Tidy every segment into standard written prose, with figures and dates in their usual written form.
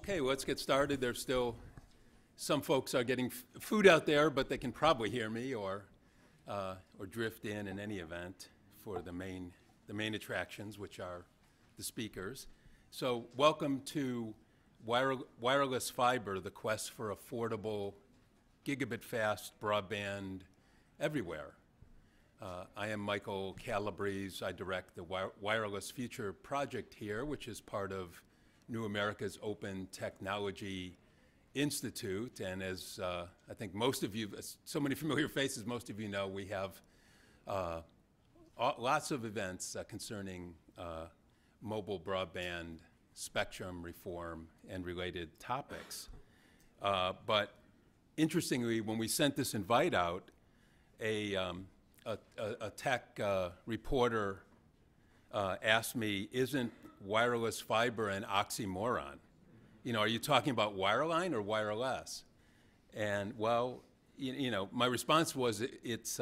Okay, let's get started. There's still some folks are getting food out there, but they can probably hear me or drift in any event for the main attractions, which are the speakers. So welcome to Wireless Fiber, the quest for affordable gigabit-fast broadband everywhere. I am Michael Calabrese. I direct the Wireless Future project here, which is part of New America's Open Technology Institute. And as I think most of you, so many familiar faces, most of you know, we have lots of events concerning mobile broadband spectrum reform and related topics. But interestingly, when we sent this invite out, a tech reporter asked me, isn't wireless fiber an oxymoron? You know, are you talking about wireline or wireless? And well, you know, my response was it's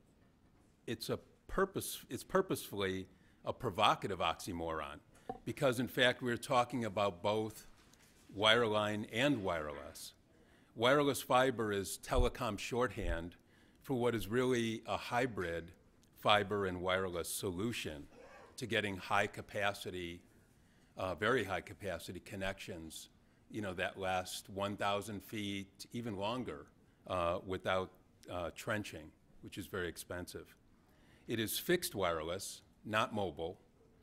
purposefully a provocative oxymoron, because in fact we're talking about both wireline and wireless. Wireless fiber is telecom shorthand for what is really a hybrid fiber and wireless solution to getting high capacity, very high capacity connections, you know, that last 1,000 feet, even longer, without trenching, which is very expensive. It is fixed wireless, not mobile,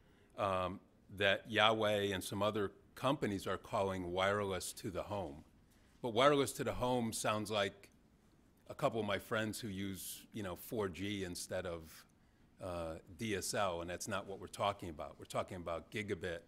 that Yahweh and some other companies are calling wireless to the home. But wireless to the home sounds like a couple of my friends who use, you know, 4G instead of DSL, and that's not what we're talking about. We're talking about gigabit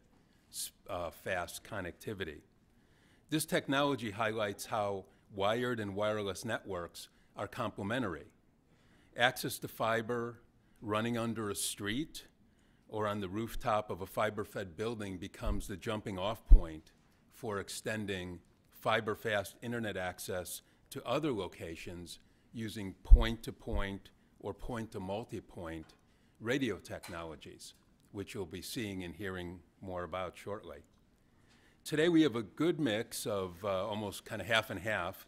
fast connectivity. This technology highlights how wired and wireless networks are complementary. Access to fiber running under a street or on the rooftop of a fiber-fed building becomes the jumping off point for extending fiber-fast internet access to other locations using point-to-point or point-to-multipoint radio technologies, which you'll be seeing and hearing more about shortly. Today we have a good mix of almost kind of half and half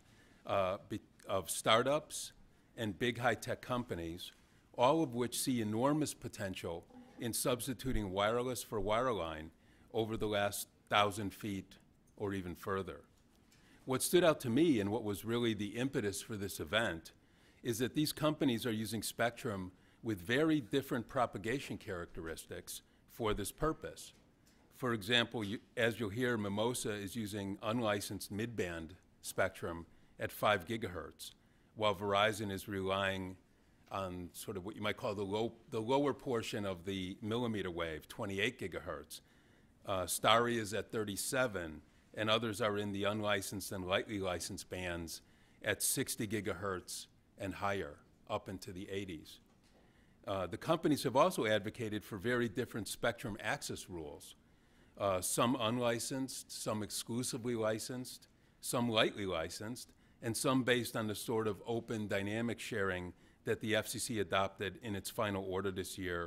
of startups and big high-tech companies, all of which see enormous potential in substituting wireless for wireline over the last 1,000 feet or even further. What stood out to me and what was really the impetus for this event is that these companies are using spectrum with very different propagation characteristics for this purpose. For example, as you'll hear, Mimosa is using unlicensed mid-band spectrum at 5 gigahertz, while Verizon is relying on sort of what you might call the lower portion of the millimeter wave, 28 gigahertz. Starry is at 37, and others are in the unlicensed and lightly licensed bands at 60 gigahertz and higher, up into the 80s. The companies have also advocated for very different spectrum access rules, some unlicensed, some exclusively licensed, some lightly licensed, and some based on the sort of open dynamic sharing that the FCC adopted in its final order this year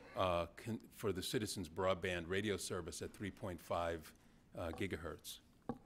for the Citizens Broadband radio service at 3.5 gigahertz.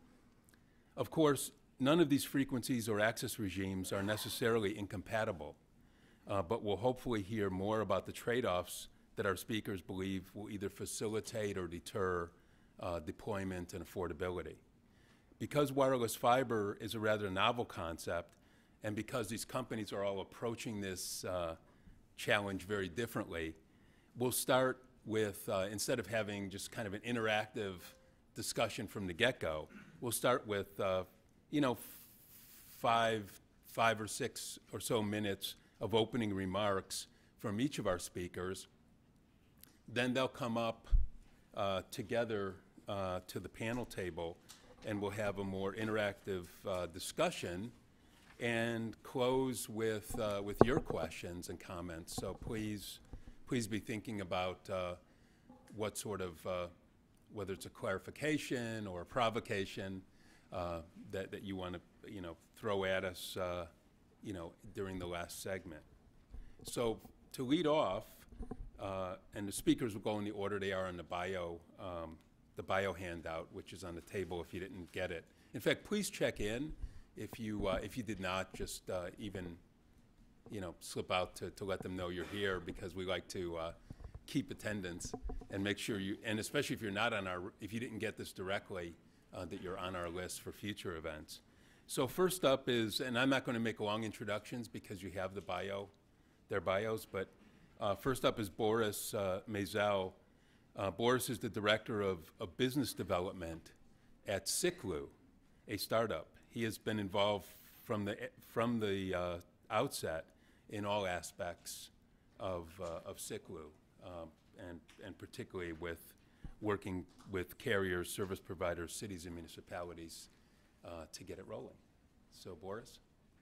Of course, none of these frequencies or access regimes are necessarily incompatible, but we'll hopefully hear more about the trade-offs that our speakers believe will either facilitate or deter deployment and affordability. Because wireless fiber is a rather novel concept, and because these companies are all approaching this challenge very differently, we'll start with, instead of having just kind of an interactive discussion from the get-go, we'll start with, you know, five or six or so minutes of opening remarks from each of our speakers. Then they'll come up together to the panel table, and we'll have a more interactive discussion and close with your questions and comments. So please be thinking about what sort of, whether it's a clarification or a provocation that you want to, you know, throw at us, you know, during the last segment. So to lead off, and the speakers will go in the order they are in the bio the bio handout, which is on the table if you didn't get it. In fact, please check in if you did not, just even slip out to let them know you're here, because we like to keep attendance and make sure you, and especially if you're not on if you didn't get this directly, that you're on our list for future events. So first up is, and I'm not going to make long introductions because you have their bios, but first up is Boris Mazel. Boris is the Director of Business Development at Siklu, a startup. He has been involved from the outset in all aspects of Siklu, and particularly with working with carriers, service providers, cities, and municipalities to get it rolling. So, Boris.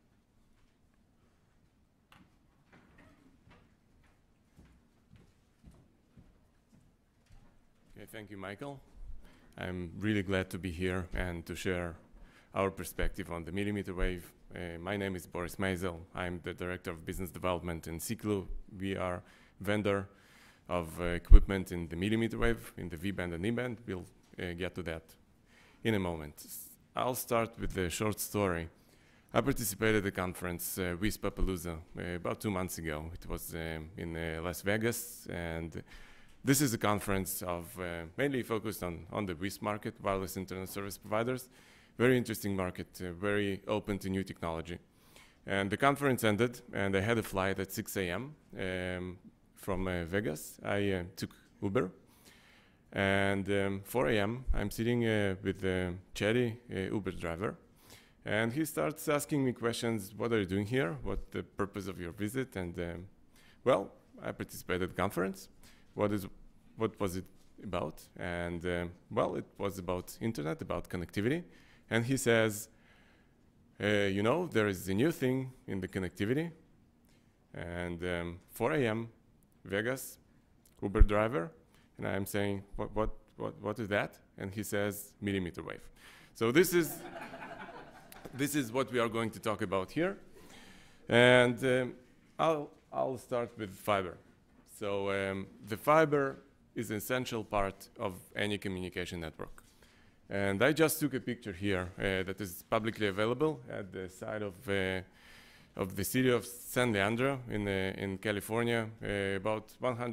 Okay, thank you, Michael. I'm really glad to be here and to share our perspective on the millimeter wave. My name is Boris Mazel. I'm the Director of Business Development in Siklu. We are vendor of equipment in the millimeter wave, in the V-band and E-band. We'll get to that in a moment. I'll start with a short story. I participated at the conference, WISPAPalooza, about 2 months ago. It was in Las Vegas, and this is a conference of mainly focused on the WISP market, wireless internet service providers. Very interesting market, very open to new technology. And the conference ended, and I had a flight at 6 a.m. From Vegas. I took Uber, and 4 a.m. I'm sitting with Chetty, Uber driver, and he starts asking me questions. What are you doing here? What's the purpose of your visit? And well, I participated at the conference. What was it about? And well, it was about internet, about connectivity. And he says, there is a new thing in the connectivity. And 4 a.m. Vegas, Uber driver, and I'm saying, what is that? And he says, millimeter wave. So this is what we are going to talk about here. And I'll start with fiber. So the fiber is an essential part of any communication network. And I just took a picture here that is publicly available at the side of the city of San Leandro in California, about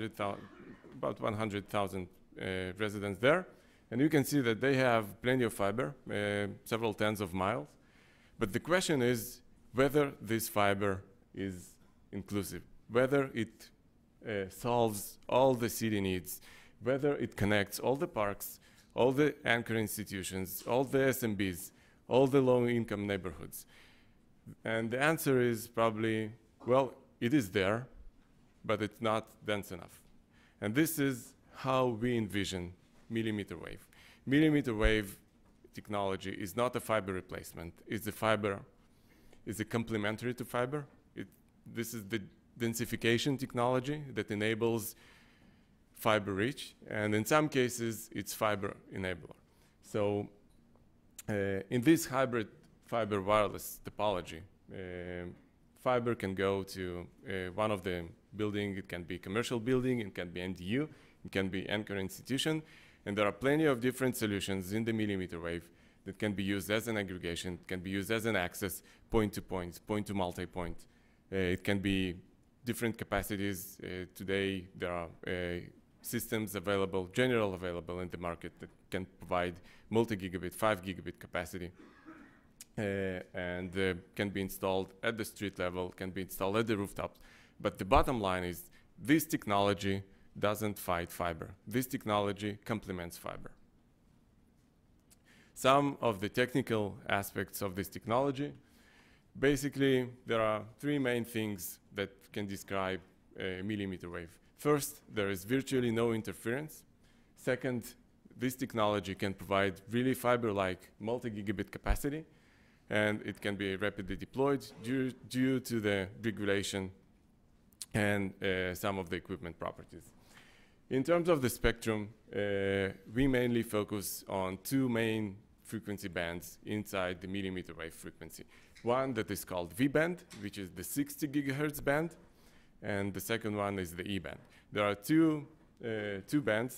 100,000 residents there. And you can see that they have plenty of fiber, several tens of miles. But the question is whether this fiber is inclusive, whether it solves all the city needs, whether it connects all the parks, all the anchor institutions, all the SMBs, all the low-income neighborhoods. And the answer is probably, well, it is there, but it's not dense enough. And this is how we envision millimeter wave. Millimeter wave technology is not a fiber replacement. It's a complementary to fiber. This is the densification technology that enables fiber reach, and in some cases, it's fiber enabler. So in this hybrid fiber wireless topology, fiber can go to one of the building. It can be commercial building, it can be NDU, it can be anchor institution, and there are plenty of different solutions in the millimeter wave that can be used as an aggregation, can be used as an access, point-to-point, point-to-multi-point. It can be different capacities. Today, there are systems available, general available in the market that can provide multi-gigabit, 5 gigabit capacity. And can be installed at the street level, can be installed at the rooftops. But the bottom line is this technology doesn't fight fiber. This technology complements fiber. Some of the technical aspects of this technology, basically there are three main things that can describe a millimeter wave. First, there is virtually no interference. Second, this technology can provide really fiber-like multi-gigabit capacity, and it can be rapidly deployed due to the regulation and some of the equipment properties. In terms of the spectrum, we mainly focus on two main frequency bands inside the millimeter wave frequency. One that is called V-band, which is the 60 gigahertz band, and the second one is the E-band. There are two bands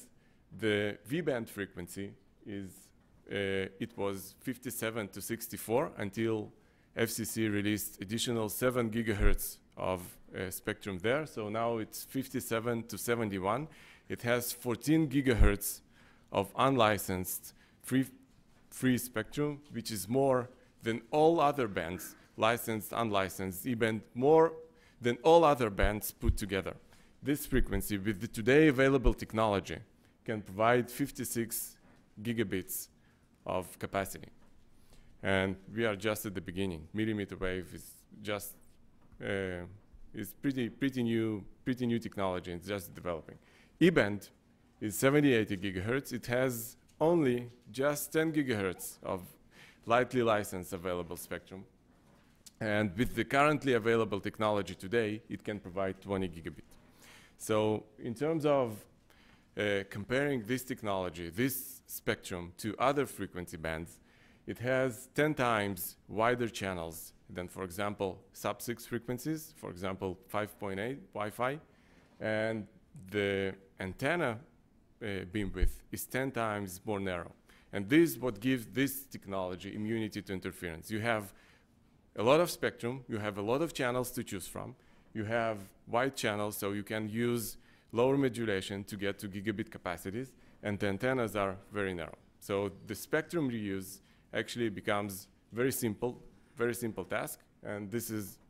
The V-band frequency is, it was 57 to 64 until FCC released additional 7 gigahertz of spectrum there. So now it's 57 to 71. It has 14 gigahertz of unlicensed free spectrum, which is more than all other bands, licensed, unlicensed, E-band, more than all other bands put together. This frequency, with the today available technology, can provide 56 gigabits of capacity. And we are just at the beginning. Millimeter wave is just is pretty new technology. It's just developing. E-band is 70-80 gigahertz. It has only just 10 gigahertz of lightly licensed available spectrum. And with the currently available technology today, it can provide 20 gigabit. So in terms of comparing this technology, this spectrum, to other frequency bands, it has 10 times wider channels than, for example, sub-6 frequencies, for example, 5.8 Wi-Fi. And the antenna beamwidth is 10 times more narrow. And this is what gives this technology immunity to interference. You have a lot of spectrum, you have a lot of channels to choose from, you have wide channels, so you can use lower modulation to get to gigabit capacities, and the antennas are very narrow. So the spectrum reuse actually becomes very simple task, and this is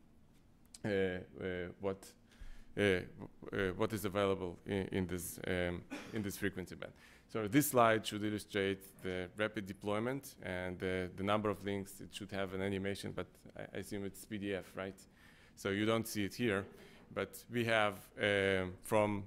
what is available in this frequency band. So this slide should illustrate the rapid deployment and the number of links. It should have an animation, but I assume it's PDF, right? So you don't see it here, but we have from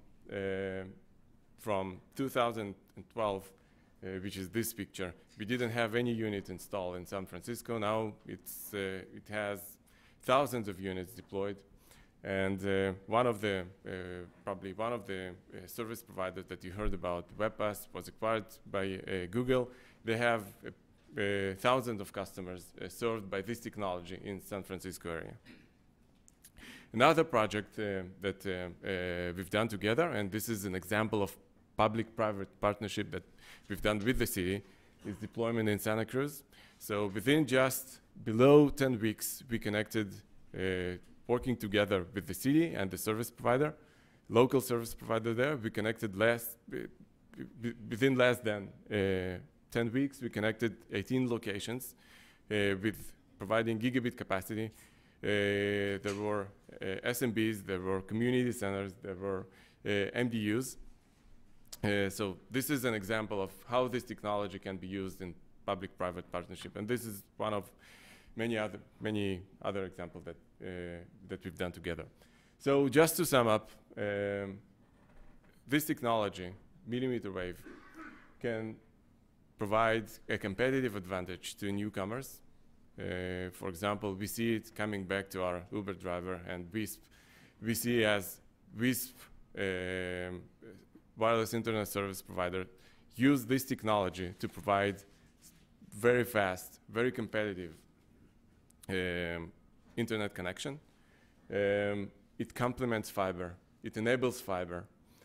2012, which is this picture, we didn't have any unit installed in San Francisco. Now it has thousands of units deployed. And probably one of the service providers that you heard about, Webpass, was acquired by Google. They have thousands of customers served by this technology in San Francisco area. Another project that we've done together, and this is an example of public-private partnership that we've done with the city, is deployment in Santa Cruz. So within just below 10 weeks, we connected working together with the city and the service provider, local service provider there. We connected within less than 10 weeks, we connected 18 locations with providing gigabit capacity. There were SMBs, there were community centers, there were MDUs. So this is an example of how this technology can be used in public-private partnership. And this is one of many other examples that we've done together. So just to sum up, this technology, millimeter wave, can provide a competitive advantage to newcomers. For example, we see it coming back to our Uber driver and WISP. We see as WISP, wireless internet service provider, use this technology to provide very fast, very competitive internet connection. It complements fiber. It enables fiber.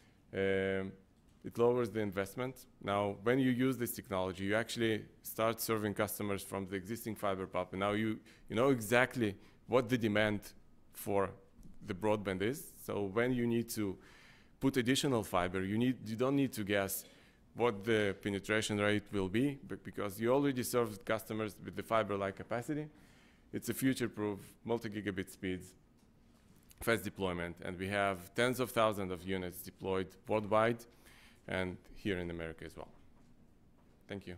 It lowers the investment. Now, when you use this technology, you actually start serving customers from the existing fiber pop. And now you know exactly what the demand for the broadband is. So when you need to put additional fiber, you don't need to guess what the penetration rate will be, because you already served customers with the fiber-like capacity. It's a future-proof, multi-gigabit speeds, fast deployment, and we have tens of thousands of units deployed worldwide and here in America as well. Thank you.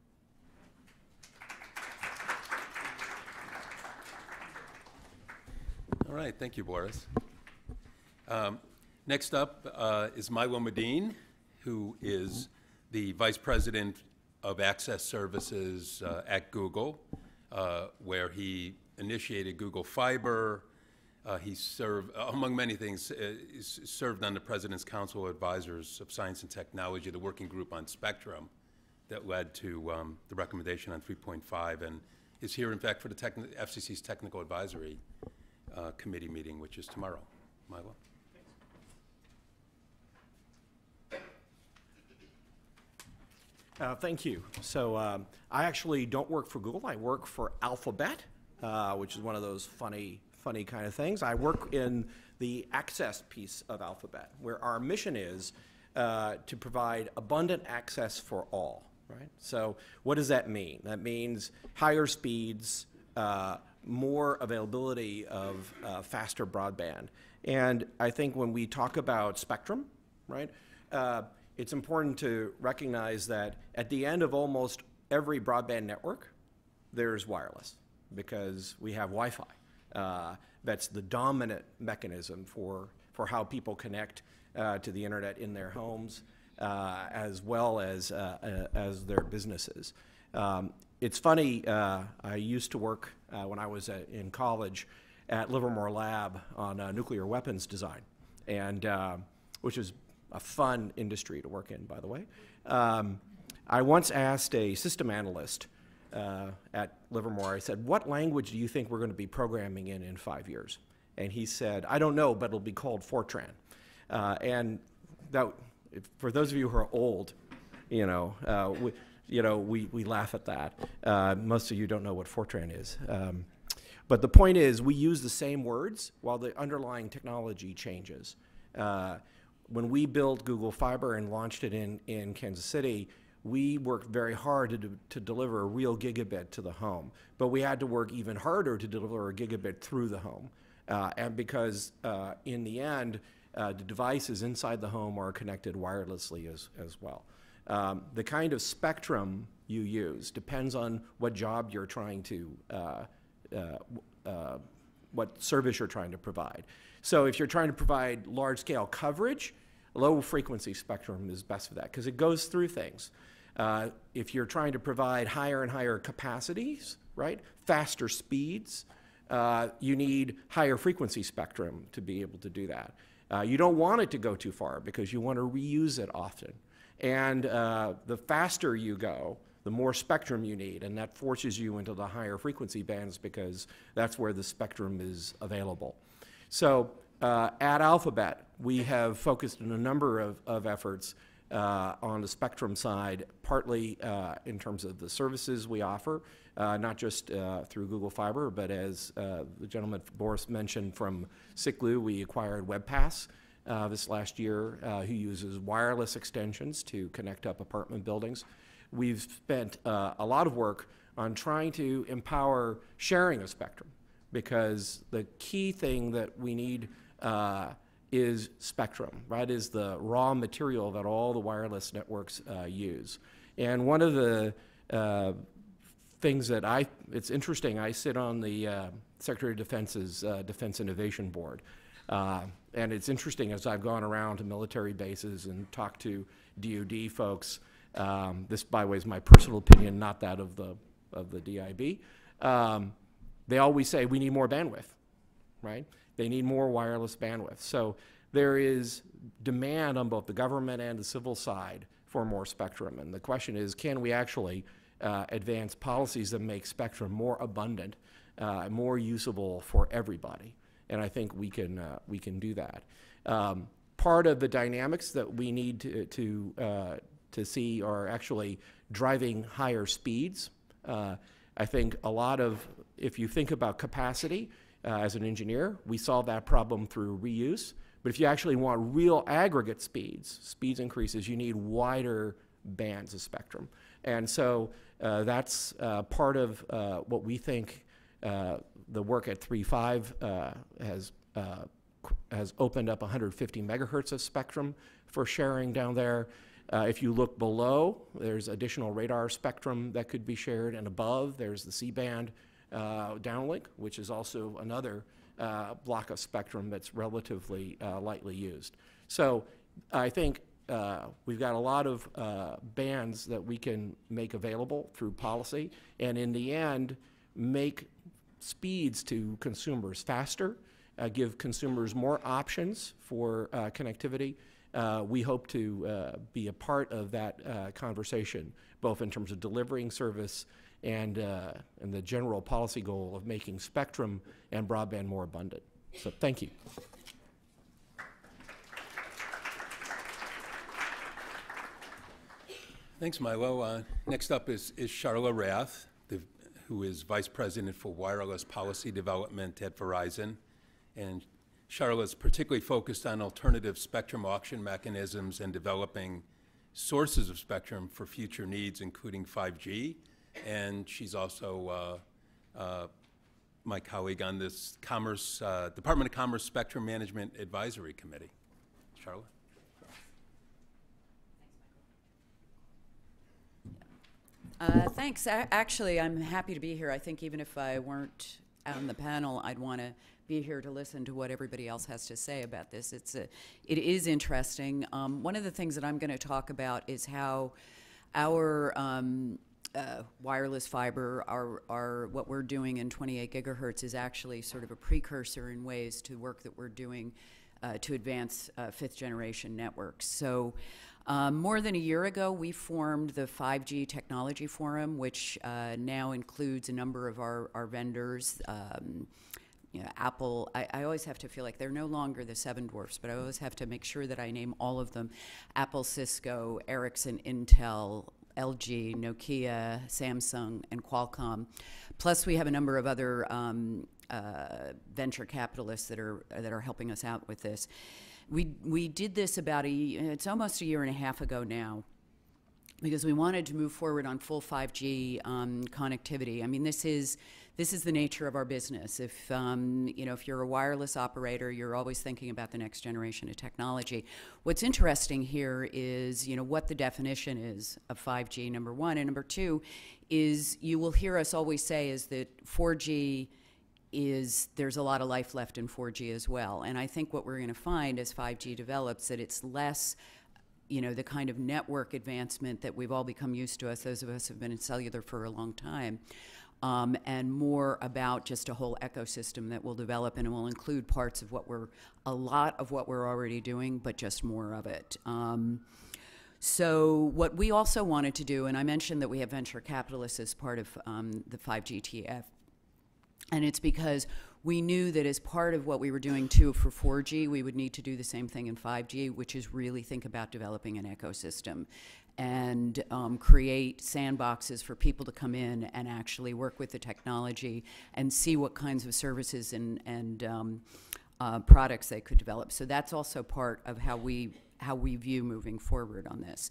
All right, thank you, Boris. Next up is Milo Medin, who is the Vice President of Access Services at Google, where he initiated Google Fiber. He served, among many things, served on the President's Council of Advisors of Science and Technology, the working group on spectrum that led to the recommendation on 3.5, and is here, in fact, for the FCC's Technical Advisory Committee meeting, which is tomorrow. Milo. Thank you. So I actually don't work for Google. I work for Alphabet, which is one of those funny kind of things. I work in the access piece of Alphabet, where our mission is to provide abundant access for all, right? So what does that mean? That means higher speeds, more availability of faster broadband. And I think when we talk about spectrum, right, it's important to recognize that at the end of almost every broadband network, there's wireless, because we have Wi-Fi. That's the dominant mechanism for how people connect to the internet in their homes, as well as their businesses. It's funny, I used to work when I was in college at Livermore Lab on nuclear weapons design, and which is a fun industry to work in, by the way. I once asked a system analyst at Livermore, I said, what language do you think we're going to be programming in 5 years? And he said, I don't know, but it'll be called Fortran. And that, for those of you who are old, we laugh at that. Most of you don't know what Fortran is. But the point is, we use the same words while the underlying technology changes. When we built Google Fiber and launched it in Kansas City, we worked very hard to deliver a real gigabit to the home. But we had to work even harder to deliver a gigabit through the home. And because in the end, the devices inside the home are connected wirelessly as well. The kind of spectrum you use depends on what job you're trying to, what service you're trying to provide. So if you're trying to provide large-scale coverage, low-frequency spectrum is best for that, because it goes through things. If you're trying to provide higher and higher capacities, right, faster speeds, you need higher frequency spectrum to be able to do that. You don't want it to go too far, because you want to reuse it often. And the faster you go, the more spectrum you need, and that forces you into the higher frequency bands, because that's where the spectrum is available. So at Alphabet, we have focused on a number of efforts on the spectrum side, partly in terms of the services we offer, not just through Google Fiber, but as the gentleman Boris mentioned from Siklu, we acquired WebPass this last year, who uses wireless extensions to connect up apartment buildings. We've spent a lot of work on trying to empower sharing of spectrum, because the key thing that we need is spectrum, right? Is the raw material that all the wireless networks use. And one of the things that it's interesting, I sit on the Secretary of Defense's Defense Innovation Board. And it's interesting, as I've gone around to military bases and talked to DoD folks, this, by the way, is my personal opinion, not that of the DIB. They always say we need more bandwidth, right? They need more wireless bandwidth. So there is demand on both the government and the civil side for more spectrum. And the question is, can we actually advance policies that make spectrum more abundant, more usable for everybody? And I think we can do that. Part of the dynamics that we need to see are actually driving higher speeds. I think a lot of, if you think about capacity as an engineer, we solve that problem through reuse. But if you actually want real aggregate speeds increases, you need wider bands of spectrum. And so that's part of what we think the work at 3.5 has opened up 150 megahertz of spectrum for sharing down there. If you look below, there's additional radar spectrum that could be shared, and above there's the C-band downlink, which is also another block of spectrum that's relatively lightly used. So I think we've got a lot of bands that we can make available through policy, and in the end, make speeds to consumers faster, give consumers more options for connectivity. We hope to be a part of that conversation, both in terms of delivering service and the general policy goal of making spectrum and broadband more abundant. So thank you. Thanks, Milo. Next up is Charla Rath, who is Vice President for Wireless Policy Development at Verizon. And Charla is particularly focused on alternative spectrum auction mechanisms and developing sources of spectrum for future needs, including 5G. And she's also my colleague on this Department of Commerce Spectrum Management Advisory Committee. Charla? Thanks. Actually, I'm happy to be here. I think even if I weren't on the panel, I'd want to be here to listen to what everybody else has to say about this. It is interesting. One of the things that I'm going to talk about is how our wireless fiber, what we're doing in 28 gigahertz is actually sort of a precursor in ways to work that we're doing to advance fifth generation networks. So more than a year ago, we formed the 5G Technology Forum, which now includes a number of our vendors. You know, Apple, I always have to feel like they're no longer the seven dwarfs, but I always have to make sure that I name all of them. Apple, Cisco, Ericsson, Intel, LG, Nokia, Samsung, and Qualcomm. Plus, we have a number of other venture capitalists that are helping us out with this. We did this it's almost a year and a half ago now, because we wanted to move forward on full 5G connectivity. I mean, this is the nature of our business. If if you're a wireless operator, you're always thinking about the next generation of technology. What's interesting here is what the definition is of 5G, number one, and number two is you will hear us always say is that 4G there's a lot of life left in 4G as well. And I think what we're going to find as 5G develops that it's less the kind of network advancement that we've all become used to, those of us who have been in cellular for a long time, and more about just a whole ecosystem that will develop and will include parts of a lot of what we're already doing, but just more of it. So what we also wanted to do, and I mentioned that we have venture capitalists as part of the 5G TF, and it's because we knew that as part of what we were doing too for 4G, we would need to do the same thing in 5G, which is really think about developing an ecosystem and create sandboxes for people to come in and actually work with the technology and see what kinds of services and products they could develop. So that's also part of how we view moving forward on this.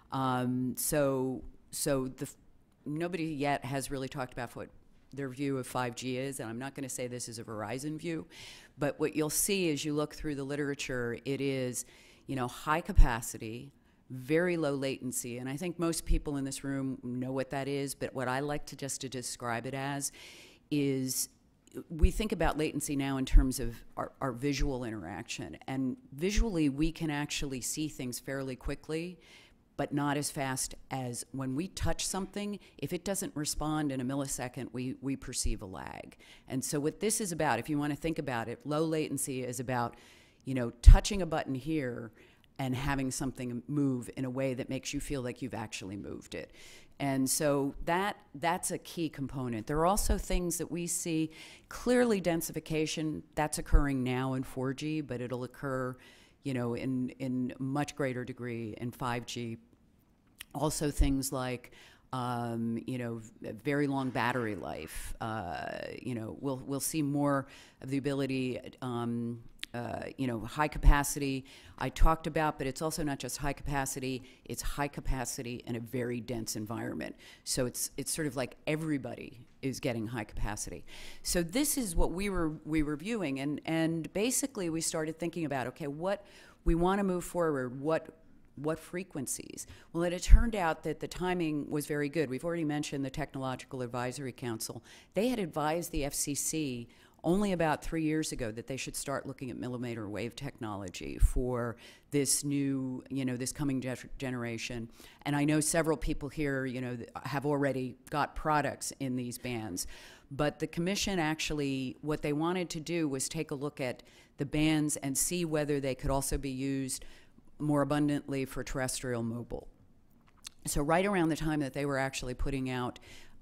Nobody yet has really talked about what their view of 5G is, and I'm not going to say this is a Verizon view, but what you'll see as you look through the literature, it is, high capacity, very low latency, and I think most people in this room know what that is, but what I like to describe it as is we think about latency now in terms of our visual interaction, and visually we can actually see things fairly quickly, but not as fast as when we touch something. If it doesn't respond in a millisecond, we perceive a lag. And so what this is about, if you want to think about it, low latency is about, touching a button here and having something move in a way that makes you feel like you've actually moved it. And so that's a key component. There are also things that we see, clearly densification, that's occurring now in 4G, but it'll occur in much greater degree in 5G. Also things like, very long battery life. We'll see more of the ability, high capacity I talked about, but it's also not just high capacity, it's high capacity in a very dense environment. So it's sort of like everybody is getting high capacity. So this is what we were viewing, and basically we started thinking about, okay, what we want to move forward, what frequencies? Well, it turned out that the timing was very good. We've already mentioned the Technological Advisory Council. They had advised the FCC only about 3 years ago that they should start looking at millimeter wave technology for this new, this coming generation. And I know several people here, have already got products in these bands. But the commission actually, what they wanted to do was take a look at the bands and see whether they could also be used more abundantly for terrestrial mobile. So right around the time that they were actually putting out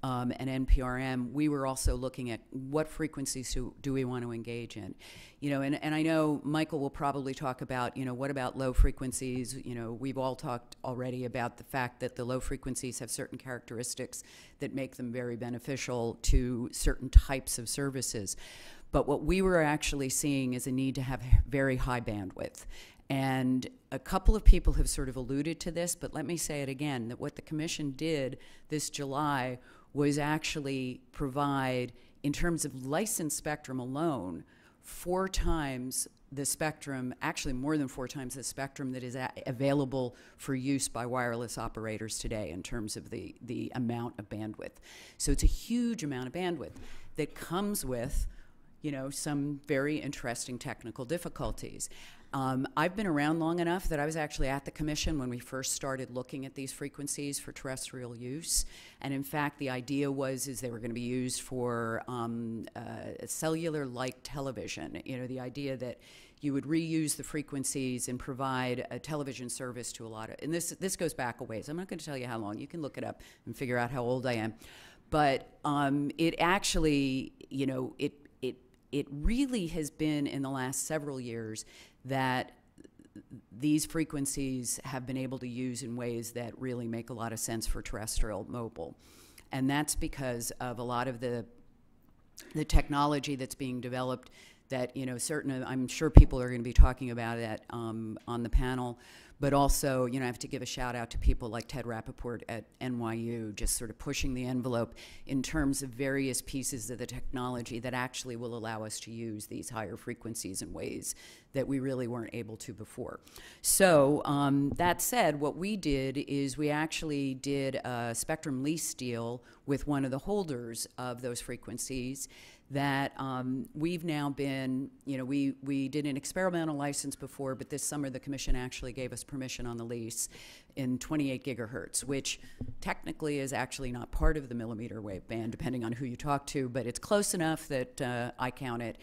and NPRM, we were also looking at what frequencies do we want to engage in. And I know Michael will probably talk about, what about low frequencies? We've all talked already about the fact that the low frequencies have certain characteristics that make them very beneficial to certain types of services. But what we were actually seeing is a need to have very high bandwidth. And a couple of people have sort of alluded to this, but let me say it again, that what the Commission did this July was actually provide, in terms of licensed spectrum alone, 4 times the spectrum, actually more than 4 times the spectrum that is available for use by wireless operators today in terms of the amount of bandwidth. So it's a huge amount of bandwidth that comes with, some very interesting technical difficulties. I've been around long enough that I was actually at the Commission when we first started looking at these frequencies for terrestrial use. And in fact, the idea was they were going to be used for cellular-like television. The idea that you would reuse the frequencies and provide a television service to a lot of, and this goes back a ways. I'm not going to tell you how long. You can look it up and figure out how old I am. But it actually, it really has been in the last several years that these frequencies have been able to use in ways that really make a lot of sense for terrestrial mobile. And that's because of a lot of the technology that's being developed that, I'm sure people are going to be talking about it on the panel, but also, I have to give a shout out to people like Ted Rappaport at NYU, just sort of pushing the envelope in terms of various pieces of the technology that actually will allow us to use these higher frequencies in ways that we really weren't able to before. So that said, what we did is we actually did a spectrum lease deal with one of the holders of those frequencies that we've now been, we did an experimental license before, but this summer the Commission actually gave us permission on the lease in 28 gigahertz, which technically is actually not part of the millimeter wave band, depending on who you talk to, but it's close enough that I count it.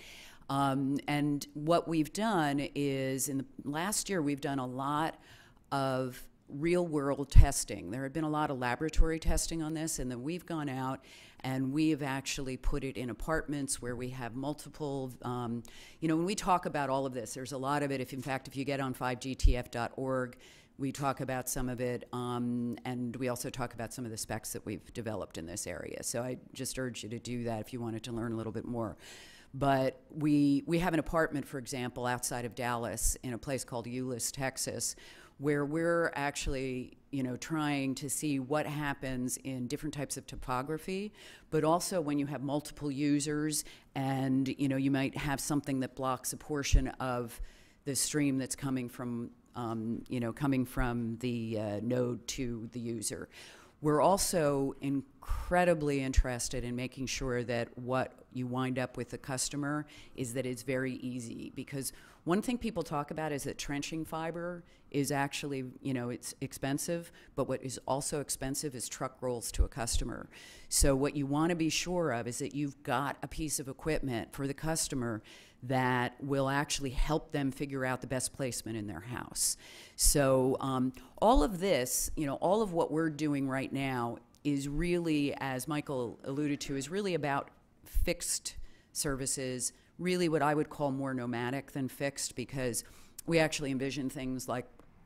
And what we've done is, in the last year, we've done a lot of real-world testing. There had been a lot of laboratory testing on this, and then we've gone out and we have actually put it in apartments where we have multiple, when we talk about all of this, there's a lot of it. If you get on 5gtf.org, we talk about some of it, and we also talk about some of the specs that we've developed in this area. So I just urge you to do that if you wanted to learn a little bit more. But we have an apartment, for example, outside of Dallas in a place called Euless, Texas, where we're actually, trying to see what happens in different types of topography, but also when you have multiple users and, you might have something that blocks a portion of the stream that's coming from, coming from the node to the user. We're also incredibly interested in making sure that what you wind up with the customer is that it's very easy, because one thing people talk about is that trenching fiber is actually, it's expensive, but what is also expensive is truck rolls to a customer. So what you want to be sure of is that you've got a piece of equipment for the customer that will actually help them figure out the best placement in their house. So all of this, all of what we're doing right now is really, as Michael alluded to, is really about fixed services, really what I would call more nomadic than fixed, because we actually envision things like,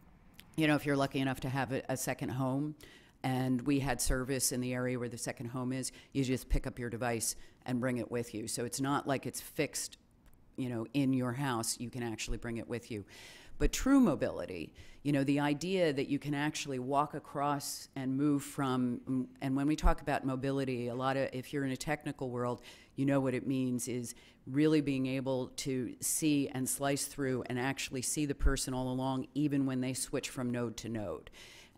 if you're lucky enough to have a second home, and we had service in the area where the second home is, you just pick up your device and bring it with you. So it's not like it's fixed, in your house. You can actually bring it with you. But true mobility, the idea that you can actually walk across and move from, and when we talk about mobility, if you're in a technical world, what it means is really being able to see and slice through and actually see the person all along, even when they switch from node to node.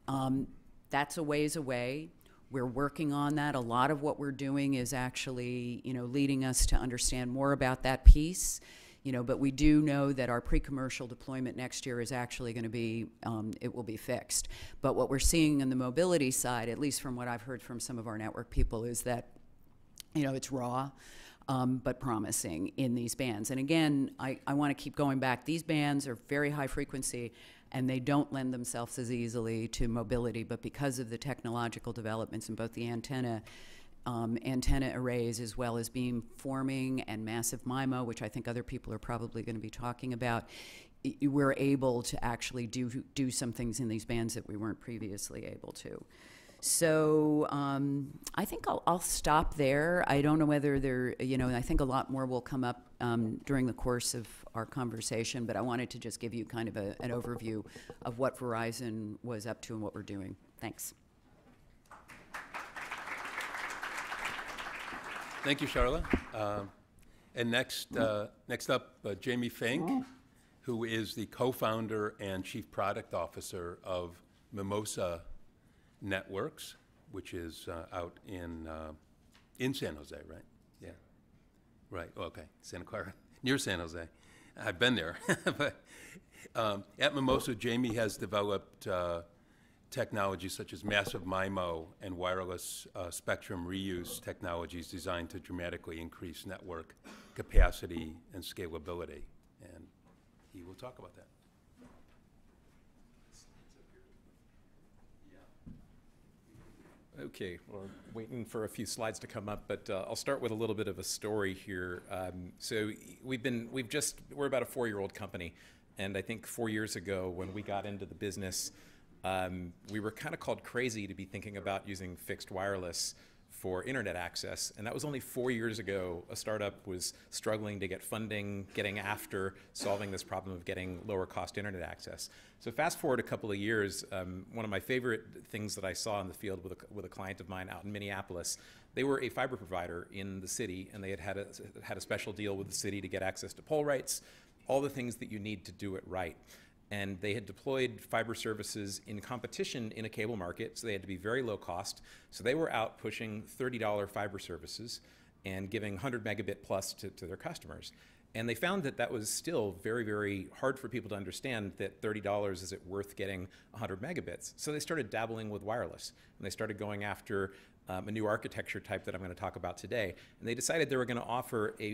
That's a ways away. We're working on that. A lot of what we're doing is actually, leading us to understand more about that piece. But we do know that our pre-commercial deployment next year is actually going to be, it will be fixed. But what we're seeing on the mobility side, at least from what I've heard from some of our network people, is that, it's raw, but promising in these bands. And again, I want to keep going back. These bands are very high frequency, and they don't lend themselves as easily to mobility, but because of the technological developments in both the antenna antenna arrays as well as beamforming and massive MIMO, which I think other people are probably going to be talking about, we're able to actually do some things in these bands that we weren't previously able to. So I think I'll stop there. I don't know whether there, I think a lot more will come up during the course of our conversation, but I wanted to just give you kind of an overview of what Verizon was up to and what we're doing. Thanks. Thank you, Charla. And next up, Jamie Fink, who is the co-founder and chief product officer of Mimosa Networks, which is out in San Jose, right? Yeah. Right. Okay. Santa Clara, near San Jose. I've been there. But at Mimosa, Jamie has developed technologies such as massive MIMO and wireless spectrum reuse technologies designed to dramatically increase network capacity and scalability. And he will talk about that. Okay, we're waiting for a few slides to come up, but I'll start with a little bit of a story here. So we're about a 4-year-old company, and I think 4 years ago when we got into the business, we were kind of called crazy to be thinking about using fixed wireless for internet access, and that was only 4 years ago. A startup was struggling to get funding, getting after solving this problem of getting lower cost internet access. So fast forward a couple of years, one of my favorite things that I saw in the field with a client of mine out in Minneapolis, they were a fiber provider in the city, and they had a special deal with the city to get access to pole rights, all the things that you need to do it right. And they had deployed fiber services in competition in a cable market, so they had to be very low cost. So they were out pushing $30 fiber services and giving 100 megabit plus to their customers. And they found that that was still very, very hard for people to understand that $30 is it worth getting 100 megabits. So they started dabbling with wireless, and they started going after a new architecture type that I'm going to talk about today. And they decided they were going to offer a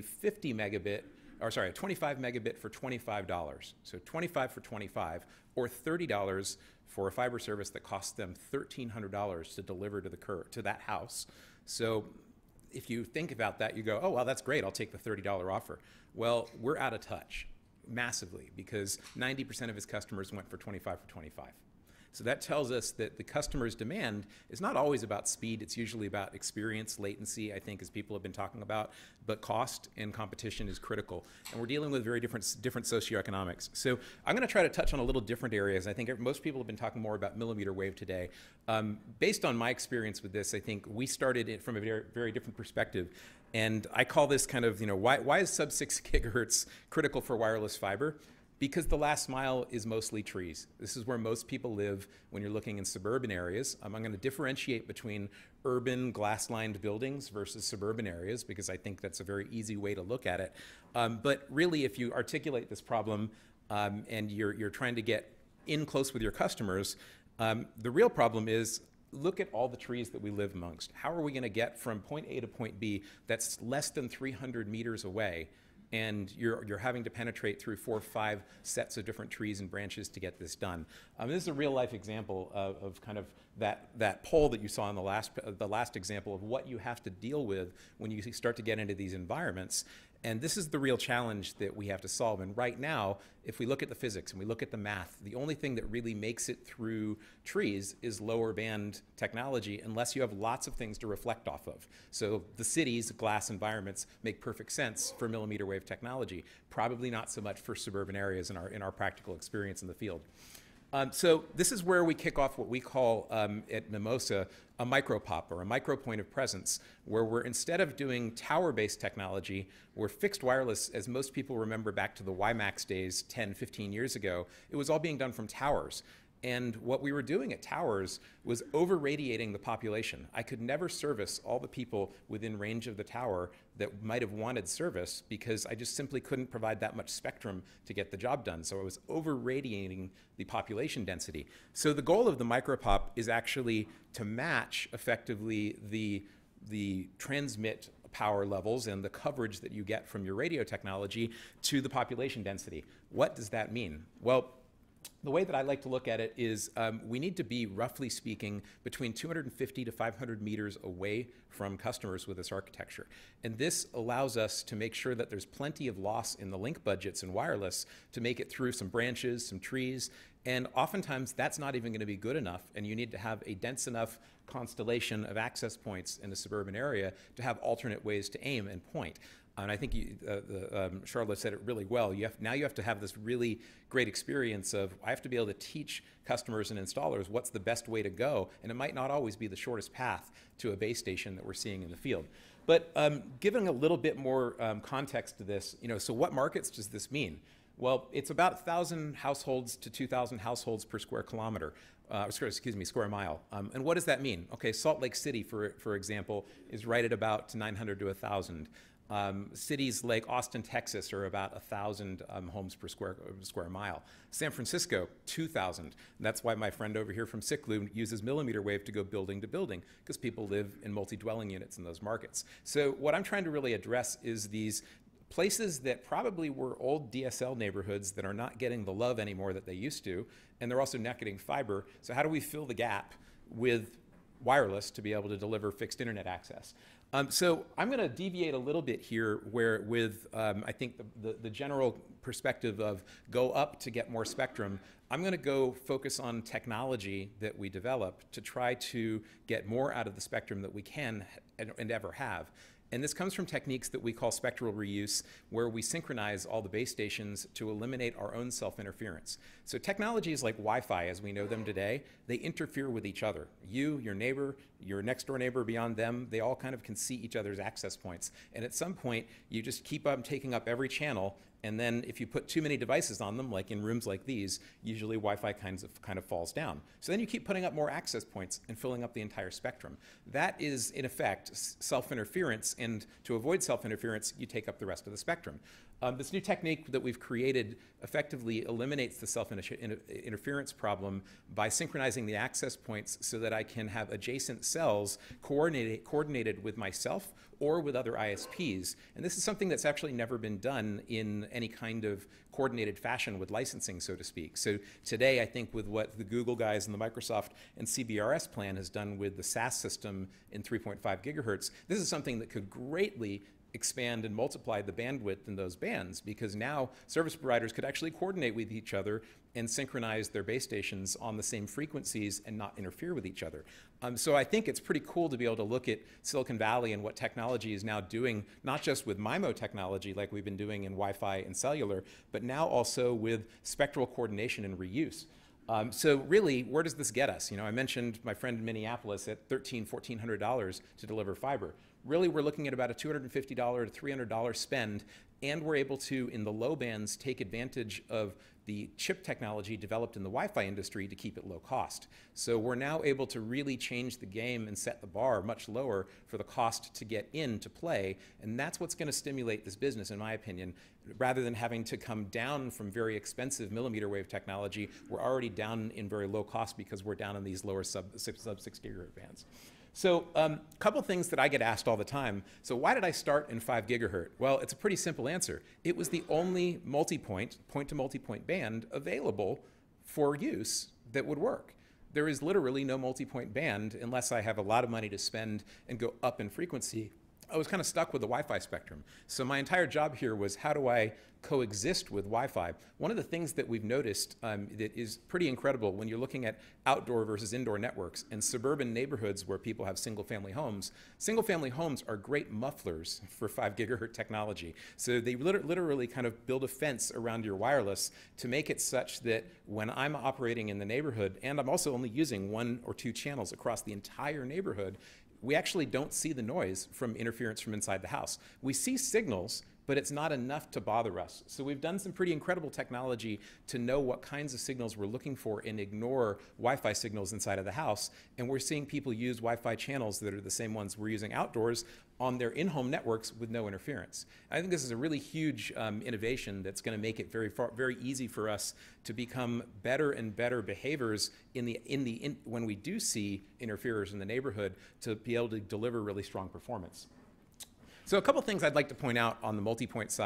25 megabit for $25. So 25 for 25, or $30 for a fiber service that costs them $1,300 to deliver to that house. So if you think about that, you go, oh, well, that's great. I'll take the $30 offer. Well, we're out of touch massively because 90% of his customers went for 25 for 25. So that tells us that the customer's demand is not always about speed. It's usually about experience, latency, I think, as people have been talking about. But cost and competition is critical. And we're dealing with very different socioeconomics. So I'm going to try to touch on a little different areas. I think most people have been talking more about millimeter wave today. Based on my experience with this, I think we started it from a very, very different perspective. And I call this kind of, why is sub 6 gigahertz critical for wireless fiber? Because the last mile is mostly trees. This is where most people live when you're looking in suburban areas. I'm going to differentiate between urban glass-lined buildings versus suburban areas because I think that's a very easy way to look at it. But really, if you articulate this problem and you're trying to get in close with your customers, the real problem is look at all the trees that we live amongst. How are we going to get from point A to point B that's less than 300 meters away? And you're having to penetrate through 4 or 5 sets of different trees and branches to get this done. This is a real-life example of kind of that pole that you saw in the last example of what you have to deal with when you start to get into these environments. And this is the real challenge that we have to solve. And right now, if we look at the physics and we look at the math, the only thing that really makes it through trees is lower band technology, unless you have lots of things to reflect off of. So the city's glass environments make perfect sense for millimeter wave technology, probably not so much for suburban areas in our practical experience in the field. So this is where we kick off what we call at Mimosa a micro-pop, or a micro point of presence, where we're, instead of doing tower-based technology, we're fixed wireless. As most people remember back to the WiMAX days 10, 15 years ago, it was all being done from towers. And what we were doing at towers was over-radiating the population. I could never service all the people within range of the tower that might have wanted service because I just simply couldn't provide that much spectrum to get the job done. So I was over-radiating the population density. So the goal of the micropop is actually to match effectively the transmit power levels and the coverage that you get from your radio technology to the population density. What does that mean? Well, the way that I like to look at it is we need to be, roughly speaking, between 250 to 500 meters away from customers with this architecture. And this allows us to make sure that there's plenty of loss in the link budgets in wireless to make it through some branches, some trees, and oftentimes that's not even going to be good enough, and you need to have a dense enough constellation of access points in a suburban area to have alternate ways to aim and point. And I think Charlotte said it really well. Now you have to have this really great experience of, I have to be able to teach customers and installers what's the best way to go, and it might not always be the shortest path to a base station that we're seeing in the field. But giving a little bit more context to this, so what markets does this mean? Well, it's about 1,000 households to 2,000 households per square kilometer. Square mile. And what does that mean? Okay, Salt Lake City, for example, is right at about 900 to 1,000. Cities like Austin, Texas are about 1,000 homes per square mile. San Francisco, 2,000. That's why my friend over here from Ciclu uses millimeter wave to go building to building, because people live in multi-dwelling units in those markets. So what I'm trying to really address is these places that probably were old DSL neighborhoods that are not getting the love anymore that they used to, and they're also not getting fiber. So how do we fill the gap with wireless to be able to deliver fixed internet access? So I'm going to deviate a little bit here with I think the general perspective of go up to get more spectrum. I'm going to go focus on technology that we develop to try to get more out of the spectrum that we can and ever have. And this comes from techniques that we call spectral reuse, where we synchronize all the base stations to eliminate our own self-interference. So technologies like Wi-Fi, as we know them today, they interfere with each other. You, your neighbor, your next door neighbor beyond them, they all kind of can see each other's access points. And at some point, you just keep on taking up every channel, and then if you put too many devices on them, like in rooms like these, usually Wi-Fi kind of falls down. So then you keep putting up more access points and filling up the entire spectrum. That is, in effect, self-interference, and to avoid self-interference, you take up the rest of the spectrum. This new technique that we've created effectively eliminates the self-interference problem by synchronizing the access points so that I can have adjacent cells coordinated with myself or with other ISPs. And this is something that's actually never been done in any kind of coordinated fashion with licensing, so to speak. So today, I think with what the Google guys and the Microsoft and CBRS plan has done with the SAS system in 3.5 gigahertz, this is something that could greatly expand and multiply the bandwidth in those bands, because now service providers could actually coordinate with each other and synchronize their base stations on the same frequencies and not interfere with each other. So I think it's pretty cool to be able to look at Silicon Valley and what technology is now doing, not just with MIMO technology like we've been doing in Wi-Fi and cellular, but now also with spectral coordination and reuse. So really, where does this get us? I mentioned my friend in Minneapolis at $1,400 to deliver fiber. Really, we're looking at about a $250 to $300 spend, and we're able to, in the low bands, take advantage of the chip technology developed in the Wi-Fi industry to keep it low cost. So we're now able to really change the game and set the bar much lower for the cost to get into play, and that's what's going to stimulate this business, in my opinion. Rather than having to come down from very expensive millimeter wave technology, we're already down in very low cost because we're down in these lower sub 6 gigahertz bands. So a couple things that I get asked all the time. So why did I start in 5 gigahertz? Well, it's a pretty simple answer. It was the only multi-point, point-to-multipoint band available for use that would work. There is literally no multi-point band unless I have a lot of money to spend and go up in frequency. I was kind of stuck with the Wi-Fi spectrum. So my entire job here was, how do I coexist with Wi-Fi? One of the things that we've noticed that is pretty incredible when you're looking at outdoor versus indoor networks and suburban neighborhoods where people have single-family homes are great mufflers for 5 gigahertz technology. So they literally kind of build a fence around your wireless to make it such that when I'm operating in the neighborhood, and I'm also only using 1 or 2 channels across the entire neighborhood, we actually don't see the noise from interference from inside the house. We see signals, but it's not enough to bother us. So we've done some pretty incredible technology to know what kinds of signals we're looking for and ignore Wi-Fi signals inside of the house. And we're seeing people use Wi-Fi channels that are the same ones we're using outdoors on their in-home networks with no interference. I think this is a really huge innovation that's going to make it very easy for us to become better and better behaviors when we do see interferers in the neighborhood, to be able to deliver really strong performance. So a couple things I'd like to point out on the multi-point side.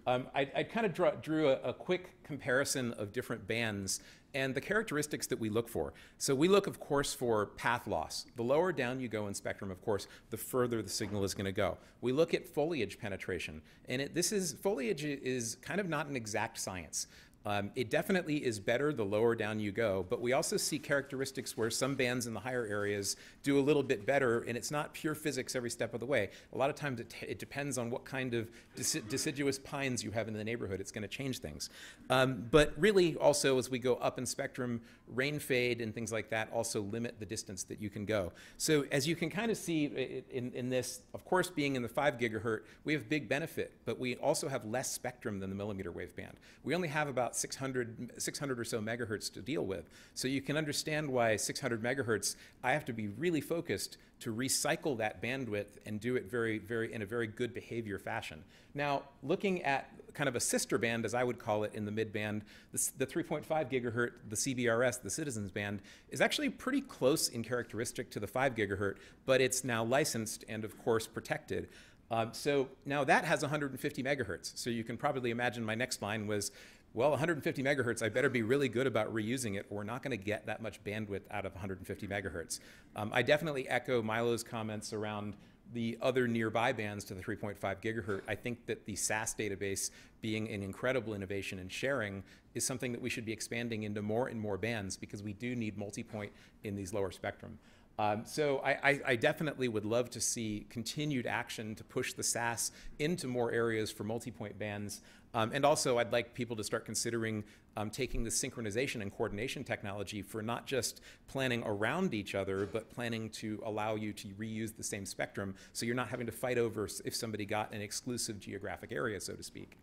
I kind of drew a quick comparison of different bands and the characteristics that we look for. So we look, of course, for path loss. The lower down you go in spectrum, of course, the further the signal is going to go. We look at foliage penetration, and foliage is kind of not an exact science. It definitely is better the lower down you go, but we also see characteristics where some bands in the higher areas do a little bit better, and it's not pure physics every step of the way. A lot of times it depends on what kind of deciduous pines you have in the neighborhood. It's going to change things. But really also as we go up in spectrum, rain fade and things like that also limit the distance that you can go. So as you can kind of see in this, of course, being in the 5 gigahertz, we have big benefit, but we also have less spectrum than the millimeter wave band. We only have about 600 or so megahertz to deal with. So you can understand why 600 megahertz, I have to be really focused to recycle that bandwidth and do it in a very good behavior fashion. Now, looking at kind of a sister band, as I would call it in the mid-band, the 3.5 gigahertz, the CBRS, the Citizens band, is actually pretty close in characteristic to the 5 gigahertz, but it's now licensed and, of course, protected. So now that has 150 megahertz. So you can probably imagine my next line was, well, 150 megahertz, I better be really good about reusing it, or we're not going to get that much bandwidth out of 150 megahertz. I definitely echo Milo's comments around the other nearby bands to the 3.5 gigahertz. I think that the SAS database, being an incredible innovation in sharing, is something that we should be expanding into more and more bands, because we do need multipoint in these lower spectrum. So I definitely would love to see continued action to push the SAS into more areas for multipoint bands. And also, I'd like people to start considering taking the synchronization and coordination technology for not just planning around each other, but planning to allow you to reuse the same spectrum, so you're not having to fight over if somebody got an exclusive geographic area, so to speak.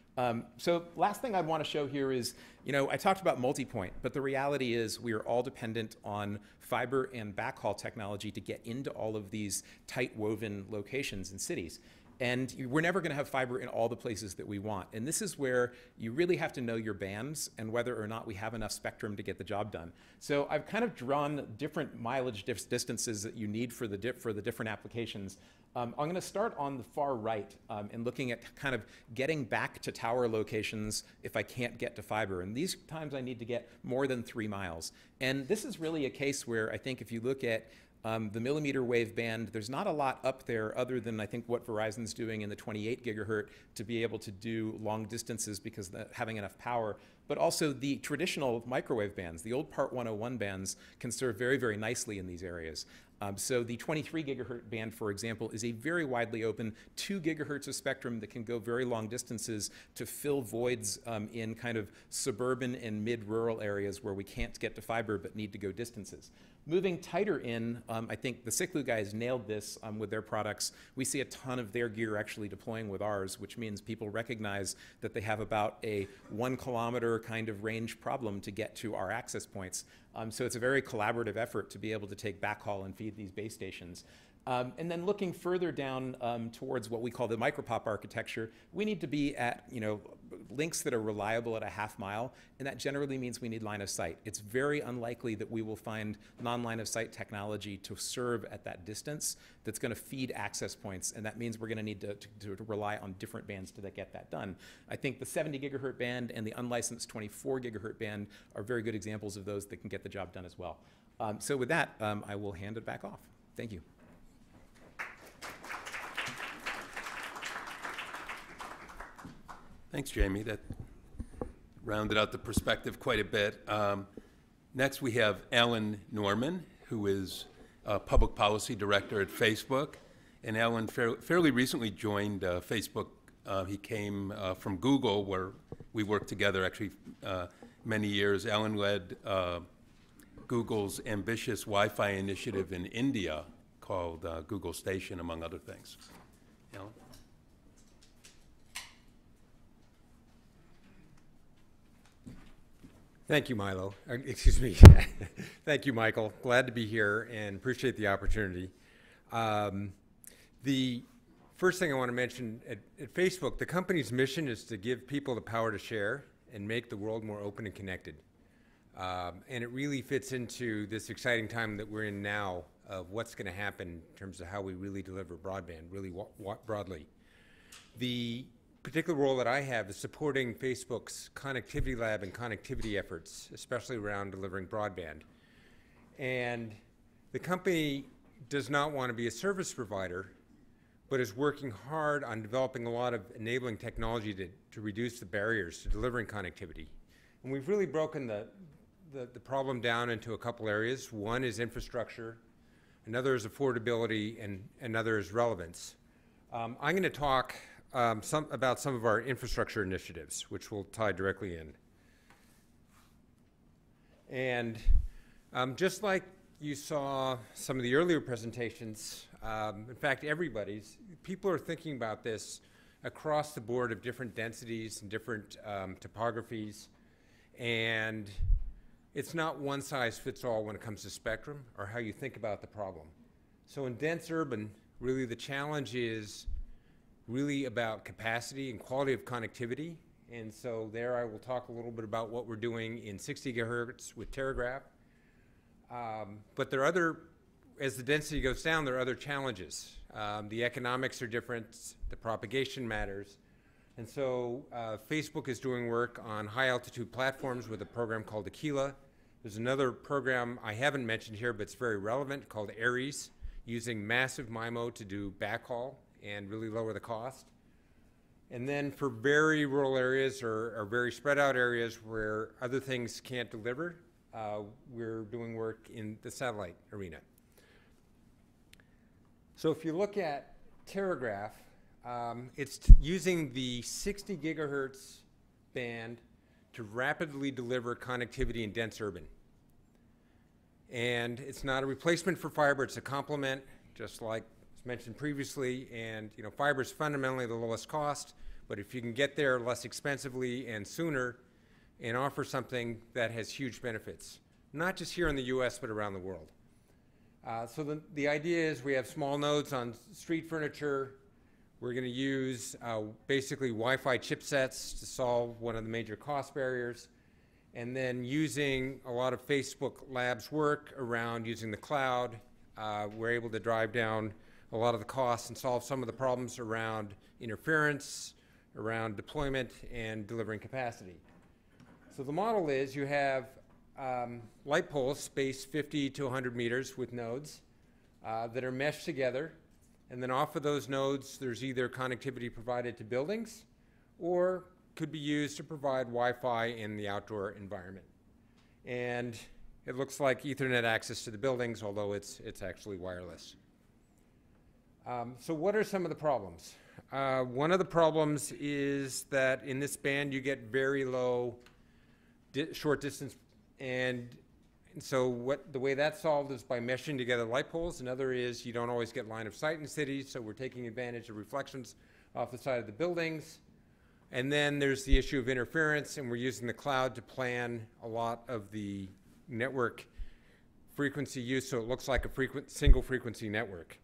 So last thing I want to show here is, I talked about multipoint, but the reality is we are all dependent on fiber and backhaul technology to get into all of these tight woven locations in cities. And we're never going to have fiber in all the places that we want. And this is where you really have to know your bands and whether or not we have enough spectrum to get the job done. So I've kind of drawn different mileage distances that you need for the different applications. I'm going to start on the far right and looking at kind of getting back to tower locations if I can't get to fiber. And these times I need to get more than 3 miles. And this is really a case where I think if you look at the millimeter wave band, there's not a lot up there other than I think what Verizon's doing in the 28 gigahertz to be able to do long distances because having enough power. But also the traditional microwave bands, the old Part 101 bands, can serve very, very nicely in these areas. So the 23 gigahertz band, for example, is a very widely open 2 gigahertz of spectrum that can go very long distances to fill voids in kind of suburban and mid-rural areas where we can't get to fiber but need to go distances. Moving tighter in, I think the Siklu guys nailed this with their products. We see a ton of their gear actually deploying with ours, which means people recognize that they have about a 1 kilometer kind of range problem to get to our access points. So it's a very collaborative effort to be able to take backhaul and feed these base stations. And then looking further down towards what we call the micropop architecture, we need to be at links that are reliable at a half mile, and that generally means we need line of sight. It's very unlikely that we will find non-line of sight technology to serve at that distance that's going to feed access points, and that means we're going to need to rely on different bands to get that done. I think the 70 gigahertz band and the unlicensed 24 gigahertz band are very good examples of those that can get the job done as well. So with that, I will hand it back off. Thank you. Thanks, Jamie. That rounded out the perspective quite a bit. Next, we have Alan Norman, who is Public Policy Director at Facebook. And Alan fairly recently joined Facebook. He came from Google, where we worked together actually many years. Alan led Google's ambitious Wi-Fi initiative in India called Google Station, among other things. Alan? Thank you, Milo. Excuse me. Thank you, Michael. Glad to be here and appreciate the opportunity. The first thing I want to mention, at Facebook, the company's mission is to give people the power to share and make the world more open and connected. And it really fits into this exciting time that we're in now of what's going to happen in terms of how we really deliver broadband, really broadly. The particular role that I have is supporting Facebook's connectivity lab and connectivity efforts, especially around delivering broadband. And the company does not want to be a service provider, but is working hard on developing a lot of enabling technology to reduce the barriers to delivering connectivity. And we've really broken the problem down into a couple areas. One is infrastructure, another is affordability, and another is relevance. I'm going to talk about some of our infrastructure initiatives, which will tie directly in. And just like you saw some of the earlier presentations, in fact, people are thinking about this across the board of different densities and different topographies. And it's not one size fits all when it comes to spectrum or how you think about the problem. So in dense urban, really the challenge is really about capacity and quality of connectivity. And so there I will talk a little bit about what we're doing in 60 gigahertz with Terragraph. But there are as the density goes down, there are other challenges. The economics are different, the propagation matters. And so Facebook is doing work on high altitude platforms with a program called Aquila. There's another program I haven't mentioned here, but it's very relevant, called Ares, using massive MIMO to do backhaul and really lower the cost. And then for very rural areas or very spread out areas where other things can't deliver, we're doing work in the satellite arena. So if you look at Terragraph, it's using the 60 gigahertz band to rapidly deliver connectivity in dense urban. And it's not a replacement for fiber, it's a complement, just like was mentioned previously. And fiber is fundamentally the lowest cost, but if you can get there less expensively and sooner and offer something that has huge benefits, not just here in the US, but around the world. So the idea is we have small nodes on street furniture. We're going to use basically Wi-Fi chipsets to solve one of the major cost barriers. And then using a lot of Facebook Labs work around using the cloud, we're able to drive down a lot of the costs and solve some of the problems around interference, around deployment, and delivering capacity. So the model is you have light poles spaced 50 to 100 meters with nodes that are meshed together. And then off of those nodes, there's either connectivity provided to buildings or could be used to provide Wi-Fi in the outdoor environment. And it looks like Ethernet access to the buildings, although it's actually wireless. So what are some of the problems? One of the problems is that in this band, you get very low short distance. And so the way that's solved is by meshing together light poles. Another is you don't always get line of sight in cities, so we're taking advantage of reflections off the side of the buildings. And then there's the issue of interference, and we're using the cloud to plan a lot of the network frequency use, so it looks like a single frequency network.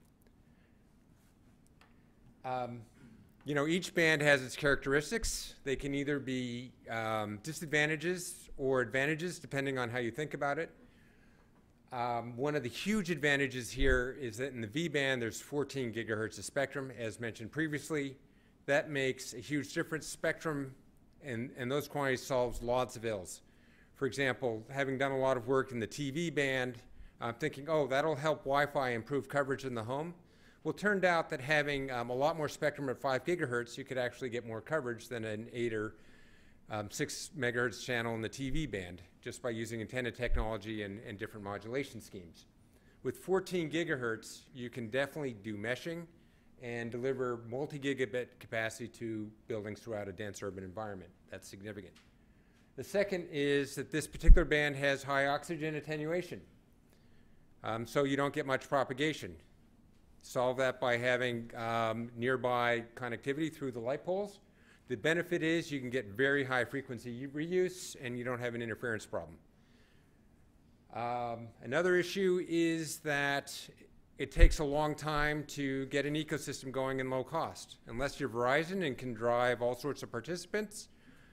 Each band has its characteristics. They can either be disadvantages or advantages, depending on how you think about it. One of the huge advantages here is that in the V band, there's 14 gigahertz of spectrum, as mentioned previously. That makes a huge difference. Spectrum and those quantities solves lots of ills. For example, having done a lot of work in the TV band, I'm thinking, oh, that'll help Wi-Fi improve coverage in the home. Well, it turned out that having a lot more spectrum at 5 gigahertz, you could actually get more coverage than an 8 or 6 megahertz channel in the TV band, just by using antenna technology and different modulation schemes. With 14 gigahertz, you can definitely do meshing and deliver multi-gigabit capacity to buildings throughout a dense urban environment. That's significant. The second is that this particular band has high oxygen attenuation, so you don't get much propagation. Solve that by having nearby connectivity through the light poles. The benefit is you can get very high frequency reuse and you don't have an interference problem. Another issue is that it takes a long time to get an ecosystem going in low cost. Unless you're Verizon and can drive all sorts of participants,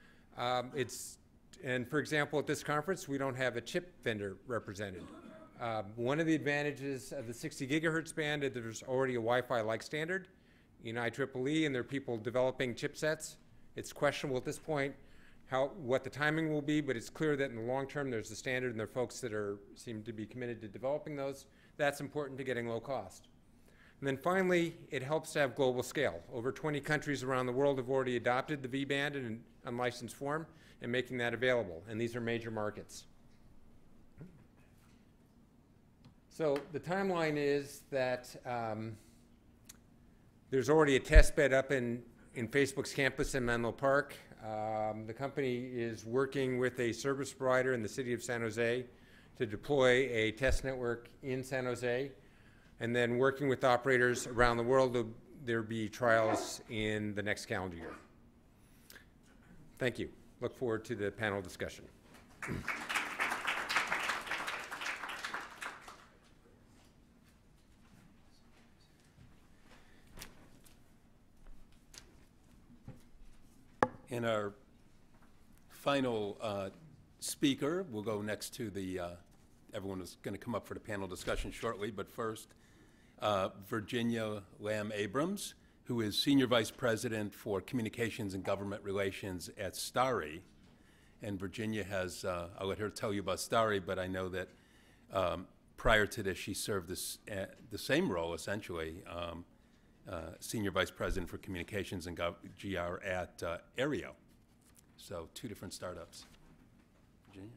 and for example, at this conference, we don't have a chip vendor represented. One of the advantages of the 60 gigahertz band is there's already a Wi-Fi-like standard, in IEEE and there are people developing chipsets. It's questionable at this point what the timing will be, but it's clear that in the long term there's a standard and there are folks that seem to be committed to developing those. That's important to getting low cost. And then finally, it helps to have global scale. Over 20 countries around the world have already adopted the V-band in an unlicensed form and making that available, and these are major markets. So the timeline is that there's already a test bed up in Facebook's campus in Menlo Park. The company is working with a service provider in the city of San Jose to deploy a test network in San Jose, and then working with operators around the world. There'll be trials in the next calendar year. Thank you. Look forward to the panel discussion. And our final speaker will go next to the, everyone is going to come up for the panel discussion shortly, but first, Virginia Lamb Abrams, who is Senior Vice President for Communications and Government Relations at Starry. And Virginia has, I'll let her tell you about Starry, but I know that prior to this, she served the same role, essentially, Senior Vice President for Communications and GR at Aereo. So 2 different startups. Virginia?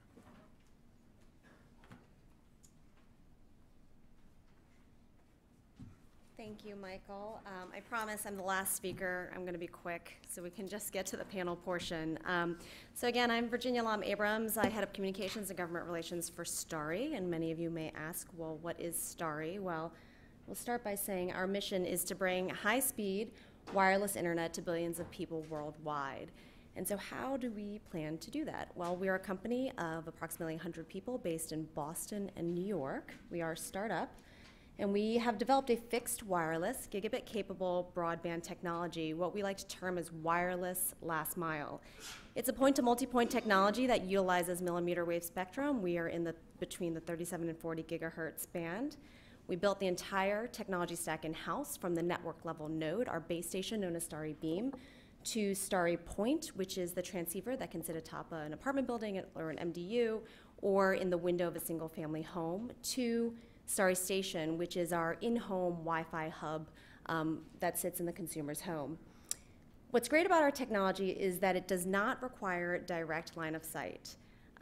Thank you, Michael. I promise I'm the last speaker. I'm going to be quick so we can just get to the panel portion. So again, I'm Virginia Lamb Abrams. I head up communications and government relations for Starry, and many of you may ask, well, what is Starry? Well, we'll start by saying our mission is to bring high-speed wireless internet to billions of people worldwide. And so how do we plan to do that? Well, we are a company of approximately 100 people based in Boston and New York. We are a startup, and we have developed a fixed wireless, gigabit-capable broadband technology, what we like to term as wireless last mile. It's a point-to-multipoint technology that utilizes millimeter wave spectrum. We are in between the 37 and 40 gigahertz band. We built the entire technology stack in-house from the network level node, our base station known as Starry Beam, to Starry Point, which is the transceiver that can sit atop an apartment building or an MDU or in the window of a single family home, to Starry Station, which is our in-home Wi-Fi hub that sits in the consumer's home. What's great about our technology is that it does not require direct line of sight.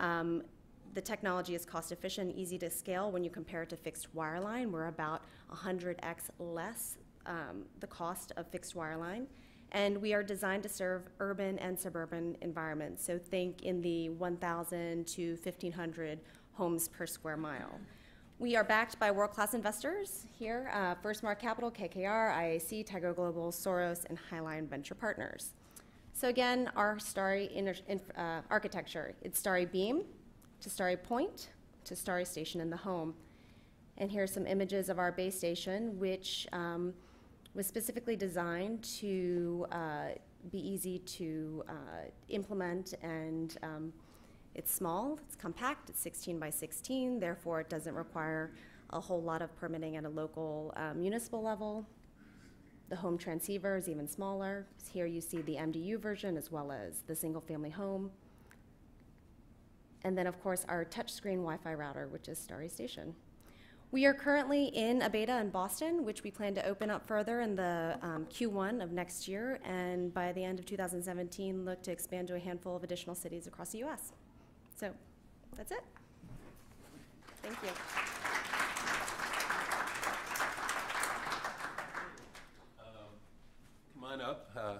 The technology is cost efficient and easy to scale when you compare it to fixed wireline. We're about 100x less the cost of fixed wireline. And we are designed to serve urban and suburban environments. So think in the 1,000 to 1,500 homes per square mile. We are backed by world-class investors here, First Mark Capital, KKR, IAC, Tiger Global, Soros, and Highline Venture Partners. So again, our Starry architecture, it's Starry Beam to Starry Point to Starry Station in the home. And here's some images of our base station, which was specifically designed to be easy to implement, and it's small, it's compact, it's 16 by 16, therefore it doesn't require a whole lot of permitting at a local municipal level. The home transceiver is even smaller. Here you see the MDU version as well as the single family home. And then of course our touchscreen Wi-Fi router, which is Starry Station. We are currently in a beta in Boston, which we plan to open up further in the Q1 of next year, and by the end of 2017, look to expand to a handful of additional cities across the US. So that's it. Thank you. Come on up.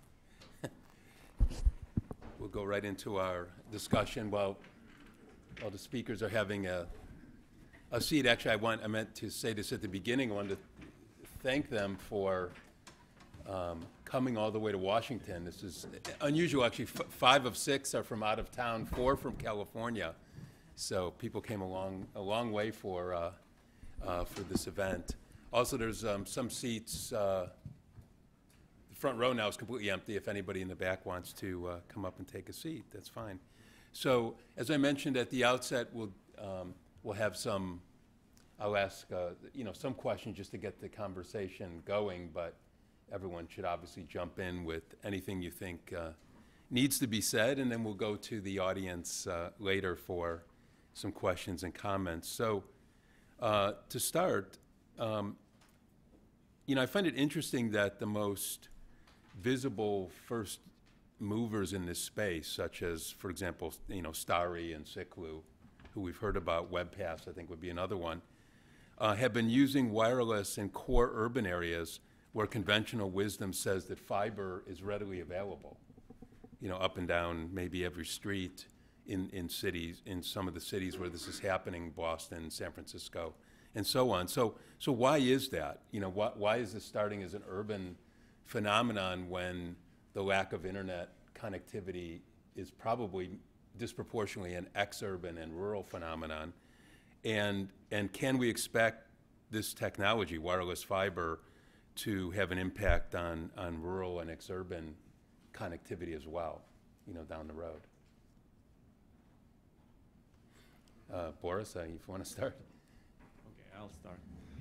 We'll go right into our discussion while the speakers are having a seat. Actually, I meant to say this at the beginning. I wanted to thank them for coming all the way to Washington. This is unusual. Actually, 5 of 6 are from out of town, 4 from California. So people came a long way for this event. Also, there's some seats. The front row now is completely empty. If anybody in the back wants to come up and take a seat, that's fine. So, as I mentioned at the outset, we'll have some. I'll ask some questions just to get the conversation going, but everyone should obviously jump in with anything you think needs to be said, and then we'll go to the audience later for some questions and comments. So to start, I find it interesting that the most visible first movers in this space, such as, for example, Starry and Ciclu, who we've heard about, WebPass, I think would be another one, have been using wireless in core urban areas where conventional wisdom says that fiber is readily available, up and down maybe every street in cities, in some of the cities where this is happening, Boston, San Francisco, and so on. So why is that? Why is this starting as an urban phenomenon when the lack of internet connectivity is probably disproportionately an ex-urban and rural phenomenon? And can we expect this technology, wireless fiber, to have an impact on rural and ex-urban connectivity as well, down the road? Boris, if you want to start. Okay, I'll start.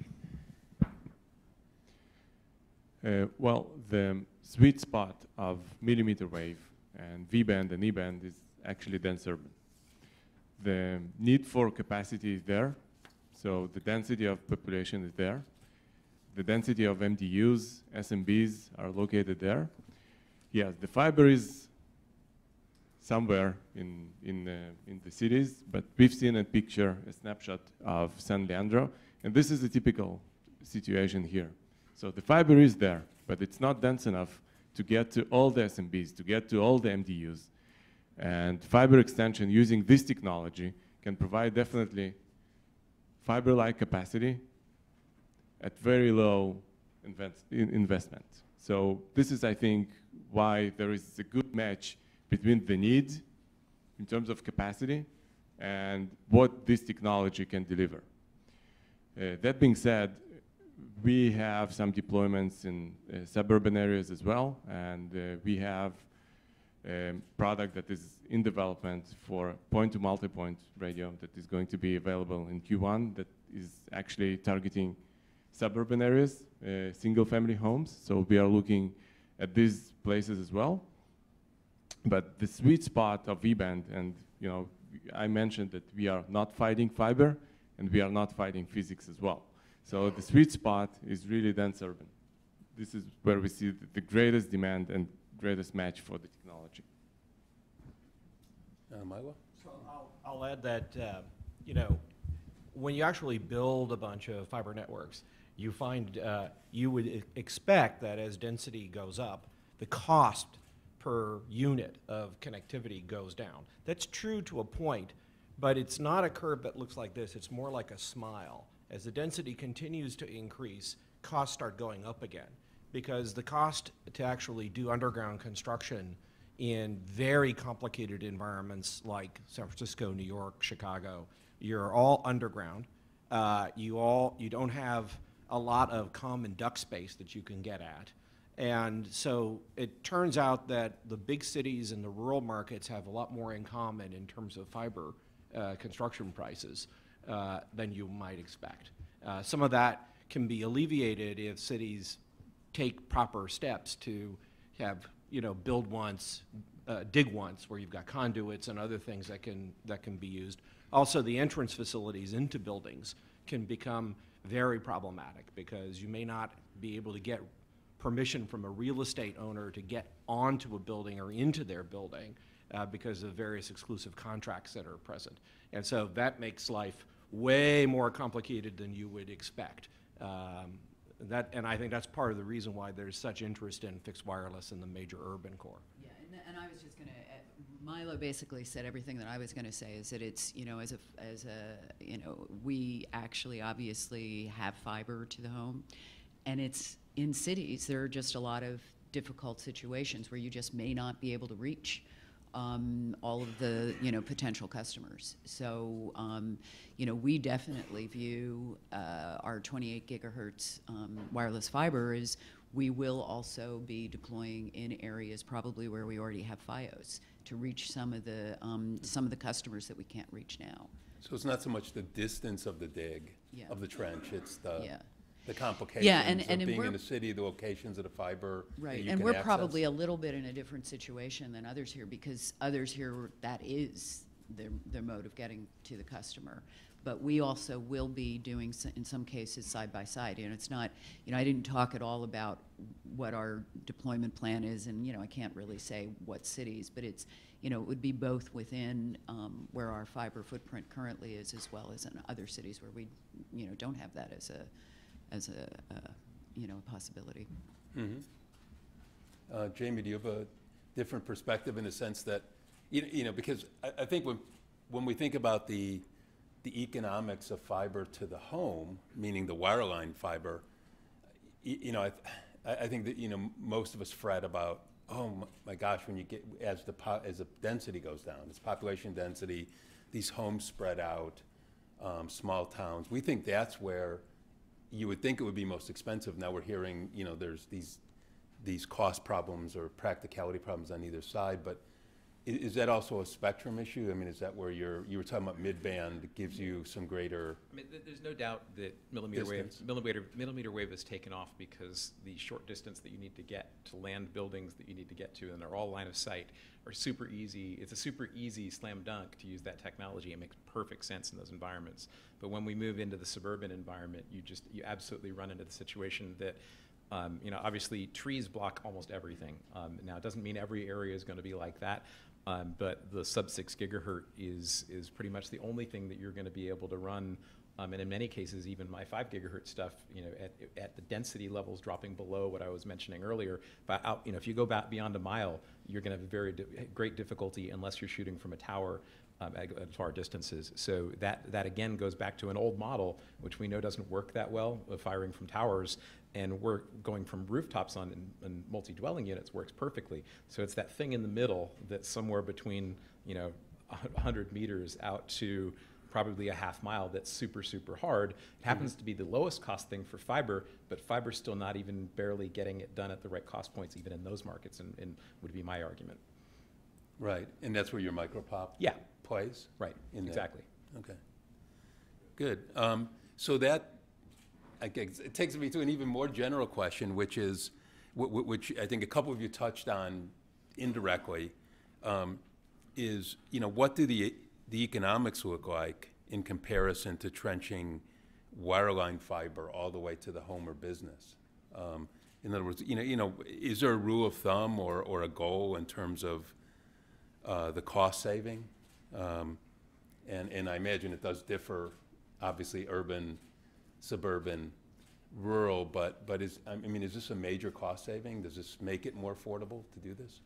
Well, the sweet spot of millimeter wave and V-band and E-band is actually dense urban. The need for capacity is there, so the density of population is there. The density of MDUs, SMBs are located there. Yes, the fiber is somewhere in the cities, but we've seen a picture, a snapshot of San Leandro, and this is a typical situation here. So the fiber is there, but it's not dense enough to get to all the SMBs, to get to all the MDUs. And fiber extension using this technology can provide definitely fiber-like capacity at very low investment. So this is, I think, why there is a good match between the need in terms of capacity and what this technology can deliver. That being said, we have some deployments in suburban areas as well, and we have a product that is in development for point-to-multipoint radio that is going to be available in Q1 that is actually targeting suburban areas, single-family homes. So we are looking at these places as well. But the sweet spot of V-band, and I mentioned that we are not fighting fiber, and we are not fighting physics as well. So the sweet spot is really dense urban. This is where we see the greatest demand and greatest match for the technology. Milo? So I'll add that, when you actually build a bunch of fiber networks, you find you would expect that as density goes up, the cost per unit of connectivity goes down. That's true to a point, but it's not a curve that looks like this. It's more like a smile. As the density continues to increase, costs start going up again, because the cost to actually do underground construction in very complicated environments like San Francisco, New York, Chicago, you're all underground. You don't have a lot of common duct space that you can get at. And so it turns out that the big cities and the rural markets have a lot more in common in terms of fiber construction prices than you might expect. Some of that can be alleviated if cities take proper steps to have, build once, dig once, where you've got conduits and other things that can be used. Also, the entrance facilities into buildings can become very problematic because you may not be able to get permission from a real estate owner to get onto a building or into their building because of various exclusive contracts that are present. And so that makes life way more complicated than you would expect. And I think that's part of the reason why there's such interest in fixed wireless in the major urban core. Yeah, and I was just going to, Milo basically said everything that I was going to say, is that it's, we actually obviously have fiber to the home, and it's in cities, there are just a lot of difficult situations where you just may not be able to reach all of the, potential customers. So, we definitely view our 28 gigahertz wireless fiber as we will also be deploying in areas probably where we already have FiOS to reach some of the customers that we can't reach now. So it's not so much the distance of the dig, Yeah. of the trench, it's the... Yeah. the complications and of being we're- in the city, the locations of the fiber that Right, you and can we're access. probably a little bit in a different situation than others here, because others here, that is their mode of getting to the customer. But we also will be doing, in some cases, side by side. And it's not, I didn't talk at all about what our deployment plan is, and, I can't really say what cities, but it's, it would be both within where our fiber footprint currently is, as well as in other cities where we, don't have that as a possibility. Jamie, do you have a different perspective in the sense that, because I think when we think about the economics of fiber to the home, meaning the wireline fiber, I think that, most of us fret about, oh my gosh, when you get, as the density goes down, this population density, these homes spread out, small towns, we think that's where you would think it would be most expensive. Now we're hearing, there's these cost problems or practicality problems on either side, but is that also a spectrum issue? I mean, is that where you were talking about mid-band gives you some greater? I mean, there's no doubt that millimeter wave has taken off because the short distance that you need to get to land buildings that you need to get to, and they're all line of sight, are super easy. It's a super easy slam dunk to use that technology. It makes perfect sense in those environments. But when we move into the suburban environment, you absolutely run into the situation that obviously trees block almost everything. Now, it doesn't mean every area is going to be like that, but the sub-6 gigahertz is pretty much the only thing that you're going to be able to run. And in many cases, even my 5 gigahertz stuff, at the density levels dropping below what I was mentioning earlier, but if you go back beyond a mile, you're going to have very great difficulty unless you're shooting from a tower at far distances. So that again goes back to an old model, which we know doesn't work that well, of firing from towers, and we're going from rooftops on multi-dwelling units works perfectly. So it's that thing in the middle that's somewhere between 100 meters out to probably a half mile that's super, super hard. It happens to be the lowest cost thing for fiber, but fiber's still not even barely getting it done at the right cost points, even in those markets, and would be my argument. Right, and that's where your micropop plays? Right, exactly. Okay, good. So that, I guess, it takes me to an even more general question, which is, which I think a couple of you touched on indirectly, is, what do the economics look like in comparison to trenching wireline fiber all the way to the home or business? In other words, is there a rule of thumb or a goal in terms of the cost saving? And I imagine it does differ, obviously, urban, suburban, rural, but is this a major cost saving? Does this make it more affordable to do this?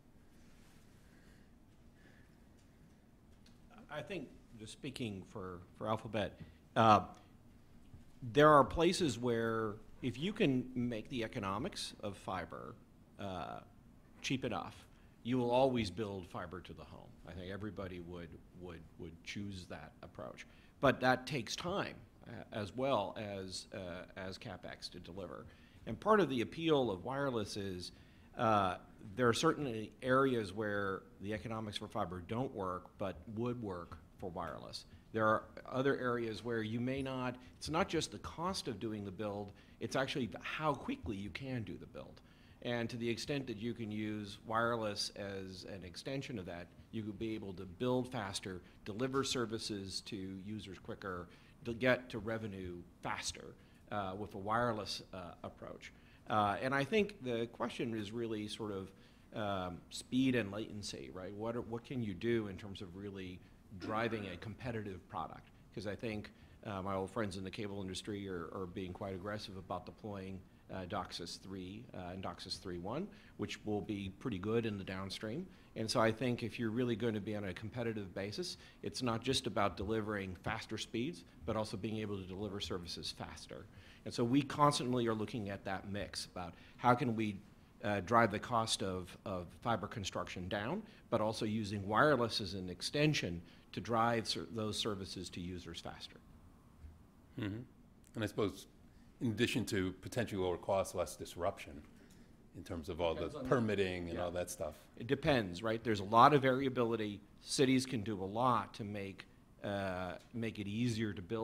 I think, just speaking for Alphabet, there are places where if you can make the economics of fiber cheap enough, you will always build fiber to the home. I think everybody would choose that approach. But that takes time as well as CapEx to deliver. And part of the appeal of wireless is there are certainly areas where the economics for fiber don't work, but would work for wireless. There are other areas where you may not, it's not just the cost of doing the build, it's actually how quickly you can do the build. And to the extent that you can use wireless as an extension of that, you could be able to build faster, deliver services to users quicker, to get to revenue faster with a wireless approach. And I think the question is really sort of speed and latency, right? What can you do in terms of really driving a competitive product? Because I think my old friends in the cable industry are being quite aggressive about deploying DOCSIS 3 and DOCSIS 3.1, which will be pretty good in the downstream. And so I think if you're really going to be on a competitive basis, it's not just about delivering faster speeds, but also being able to deliver services faster. And so we constantly are looking at that mix about how can we drive the cost of fiber construction down, but also using wireless as an extension to drive those services to users faster. Mm-hmm. And I suppose, in addition to potentially lower costs, less disruption in terms of all the permitting and all that stuff. It depends, right? There's a lot of variability. Cities can do a lot to make it easier to build.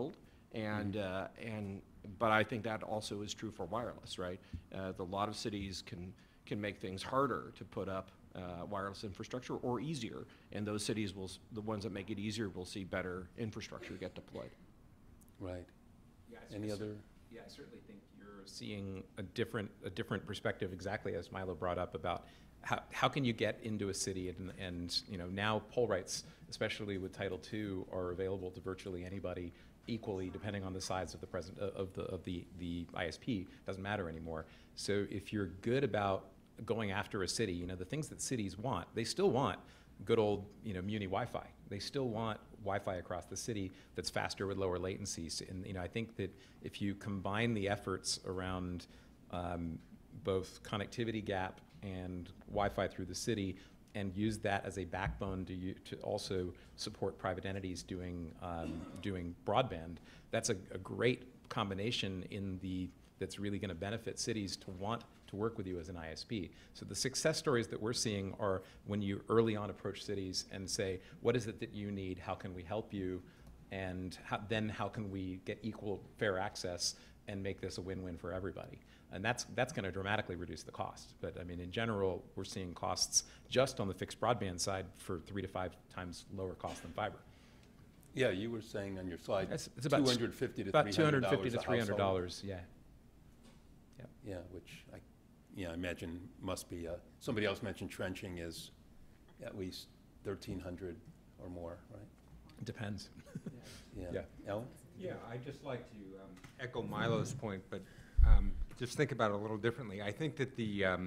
But I think that also is true for wireless, right? A lot of cities can make things harder to put up wireless infrastructure, or easier, and those cities the ones that make it easier will see better infrastructure get deployed. Right. Yeah, Any other? Yeah, I certainly think you're seeing a different perspective, exactly as Milo brought up, about how can you get into a city, and you know, now poll rights, especially with Title II, are available to virtually anybody equally, depending on the size of the ISP. Doesn't matter anymore. So if you're good about going after a city, you know, the things that cities want, they still want good old, you know, Muni Wi-Fi. They still want Wi-Fi across the city that's faster with lower latencies. And you know, I think that if you combine the efforts around both connectivity gap and Wi-Fi through the city, and use that as a backbone to also support private entities doing broadband, that's a great combination that's really going to benefit cities to want to work with you as an ISP. So the success stories that we're seeing are when you early on approach cities and say, what is it that you need? How can we help you? And then how can we get equal fair access and make this a win-win for everybody? And that's going to dramatically reduce the cost. But I mean, in general, we're seeing costs just on the fixed broadband side for 3 to 5 times lower cost than fiber. Yeah, you were saying on your slide, It's about $250 to $300 about $250 to a household. $300. Yeah. Yeah, which I imagine must be, somebody else mentioned trenching is at least 1,300 or more, right? It depends. Yeah. Ellen? Yeah, I'd just like to echo Milo's point, but just think about it a little differently. I think that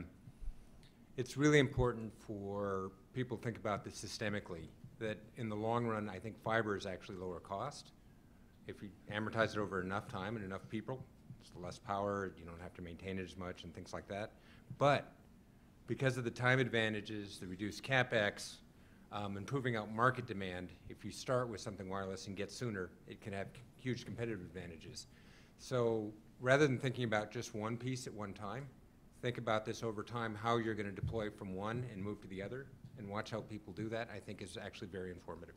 it's really important for people to think about this systemically, that in the long run, I think fiber is actually lower cost. If you amortize it over enough time and enough people, it's less power, you don't have to maintain it as much and things like that. But because of the time advantages, the reduced CapEx, and proving out market demand, if you start with something wireless and get sooner, it can have huge competitive advantages. So rather than thinking about just one piece at one time, think about this over time, how you're going to deploy from one and move to the other, and watch how people do that, I think is actually very informative.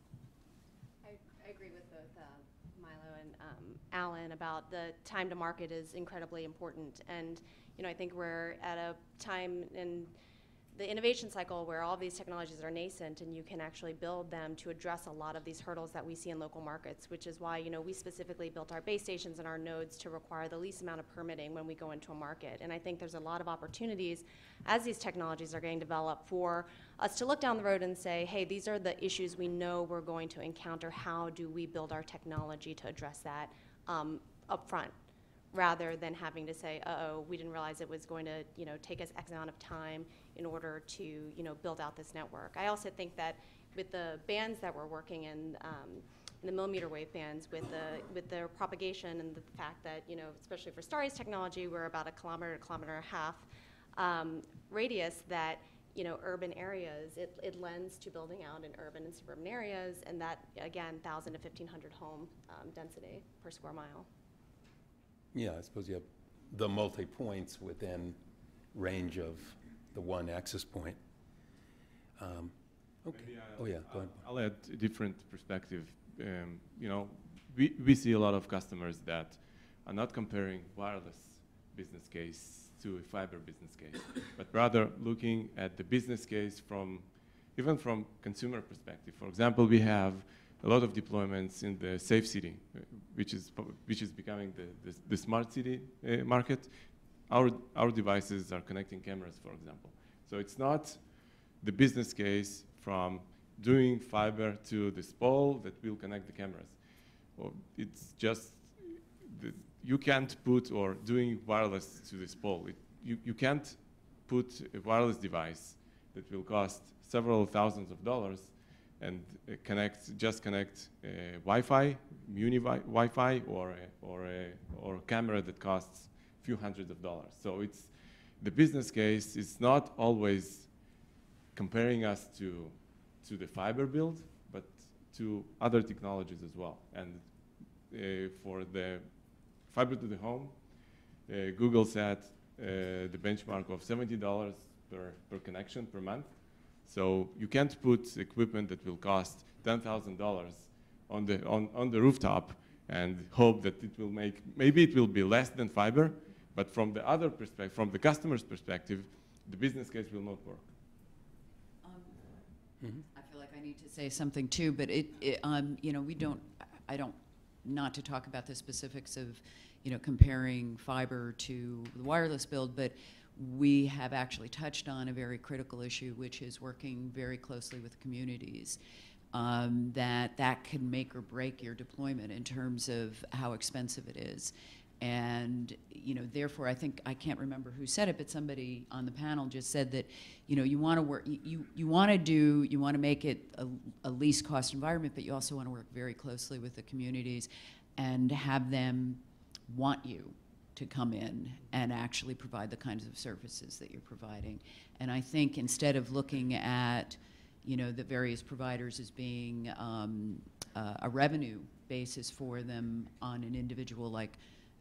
I agree with both Milo and Alan about the time to market is incredibly important. And, you know, I think we're at a time in the innovation cycle where all of these technologies are nascent, and you can actually build them to address a lot of these hurdles that we see in local markets, which is why, you know, we specifically built our base stations and our nodes to require the least amount of permitting when we go into a market. And I think there's a lot of opportunities as these technologies are getting developed for us to look down the road and say, hey, these are the issues we know we're going to encounter. How do we build our technology to address that up front, rather than having to say, uh-oh, we didn't realize it was going to, you know, take us X amount of time in order to, you know, build out this network. I also think that with the bands that we're working in the millimeter wave bands, with the propagation and the fact that, you know, especially for Starry's technology, we're about a kilometer and a half radius, that, you know, urban areas, it lends to building out in urban and suburban areas, and that, again, 1,000 to 1,500 home density per square mile. Yeah, I suppose you have the multi-points within range of the one access point. Okay. Oh, yeah, go ahead. I'll add a different perspective. You know, we see a lot of customers that are not comparing wireless business case to a fiber business case, but rather looking at the business case even from consumer perspective. For example, we have a lot of deployments in the safe city, which is becoming the smart city market. Our devices are connecting cameras, for example. So it's not the business case from doing fiber to this pole that will connect the cameras. Or it's just you can't put, or doing wireless to this pole. You can't put a wireless device that will cost several thousands of dollars and just connect Wi-Fi, Muni Wi-Fi, or a camera that costs a few hundreds of dollars. So it's the business case is not always comparing us to the fiber build, but to other technologies as well. And for the fiber to the home, Google set the benchmark of $70 per connection per month. So you can't put equipment that will cost $10,000 on the rooftop and hope that it will maybe it will be less than fiber, but from the other perspective, from the customer's perspective, the business case will not work. I feel like I need to say something too, but you know, I don't, not to talk about the specifics of, you know, comparing fiber to the wireless build, but we have actually touched on a very critical issue, which is working very closely with communities. That can make or break your deployment in terms of how expensive it is. And, you know, therefore, I think, I can't remember who said it, but somebody on the panel just said that, you know, you want to work, you want to make it a least cost environment, but you also want to work very closely with the communities and have them want you to come in and actually provide the kinds of services that you're providing. And I think instead of looking at, you know, the various providers as being a revenue basis for them on an individual, like,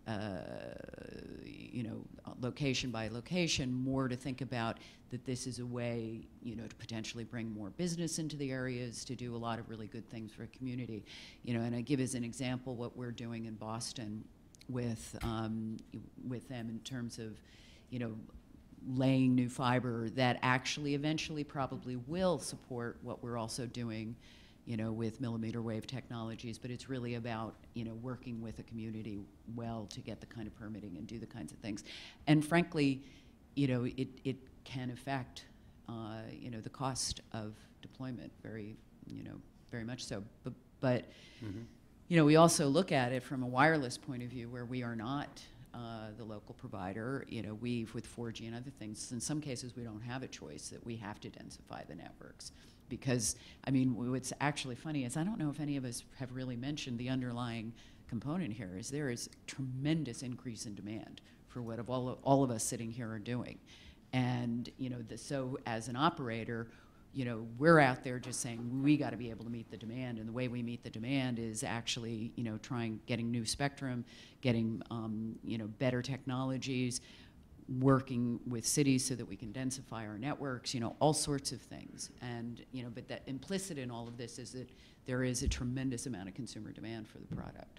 you know, location by location, more to think about that this is a way, you know, to potentially bring more business into the areas, to do a lot of really good things for a community. You know, and I give as an example what we're doing in Boston with them in terms of, you know, laying new fiber that actually eventually probably will support what we're also doing, you know, with millimeter wave technologies, but it's really about, you know, working with a community well to get the kind of permitting and do the kinds of things. And frankly, you know, it can affect, you know, the cost of deployment very, you know, very much so. But you know, we also look at it from a wireless point of view where we are not the local provider. You know, with 4G and other things, in some cases we don't have a choice, that we have to densify the networks. Because, I mean, what's actually funny is I don't know if any of us have really mentioned the underlying component here is there is tremendous increase in demand for what all of us sitting here are doing. And, you know, so as an operator, you know, we're out there just saying we got to be able to meet the demand, and the way we meet the demand is actually, you know, getting new spectrum, getting, you know, better technologies, working with cities so that we can densify our networks, you know, all sorts of things. And, you know, but that implicit in all of this is that there is a tremendous amount of consumer demand for the product.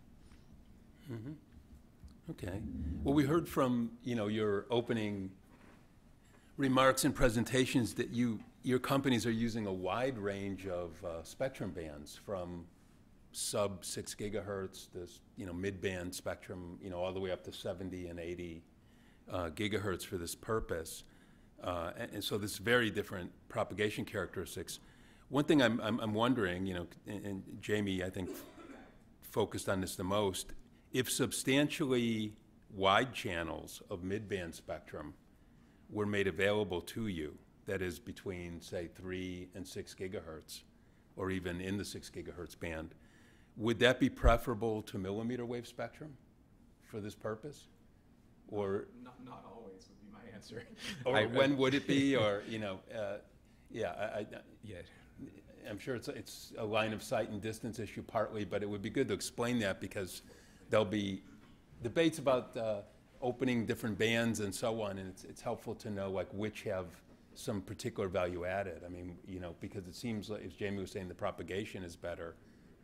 Okay. Well, we heard from, you know, your opening remarks and presentations that your companies are using a wide range of spectrum bands, from sub 6 gigahertz, this, you know, mid-band spectrum, you know, all the way up to 70 and 80 gigahertz for this purpose. And so this very different propagation characteristics. One thing I'm wondering, you know, and Jamie, I think, focused on this the most, if substantially wide channels of mid-band spectrum were made available to you, that is between, say, 3 and 6 gigahertz, or even in the 6 gigahertz band, would that be preferable to millimeter wave spectrum for this purpose? Or Not always would be my answer. or when would it be? Or, you know, yeah, Yeah. I'm sure it's a line of sight and distance issue partly, but it would be good to explain that, because there'll be debates about opening different bands and so on, and it's helpful to know, like, which have some particular value added. I mean, you know, because it seems like, as Jamie was saying, the propagation is better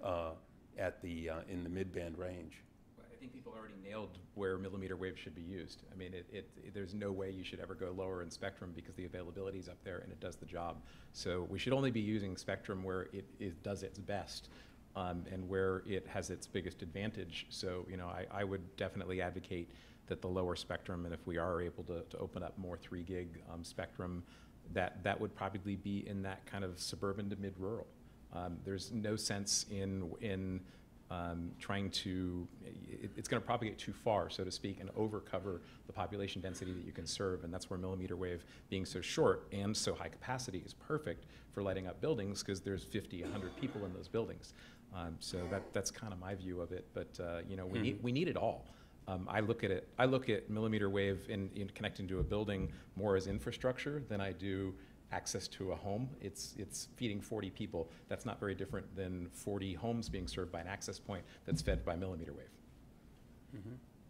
at the in the mid-band range. I think people already nailed where millimeter wave should be used. I mean, there's no way you should ever go lower in spectrum, because the availability is up there and it does the job. So we should only be using spectrum where it does its best, and where it has its biggest advantage. So, you know, I would definitely advocate that the lower spectrum, and if we are able to open up more 3 gig spectrum, that would probably be in that kind of suburban to mid-rural. There's no sense in trying to, it's going to propagate too far, so to speak, and overcover the population density that you can serve, and that's where millimeter wave, being so short and so high capacity, is perfect for lighting up buildings, because there's 50, 100 people in those buildings. So that's kind of my view of it, but you know, we need it all. I look at millimeter wave in connecting to a building more as infrastructure than I do access to a home. It's feeding 40 people. That's not very different than 40 homes being served by an access point that's fed by millimeter wave.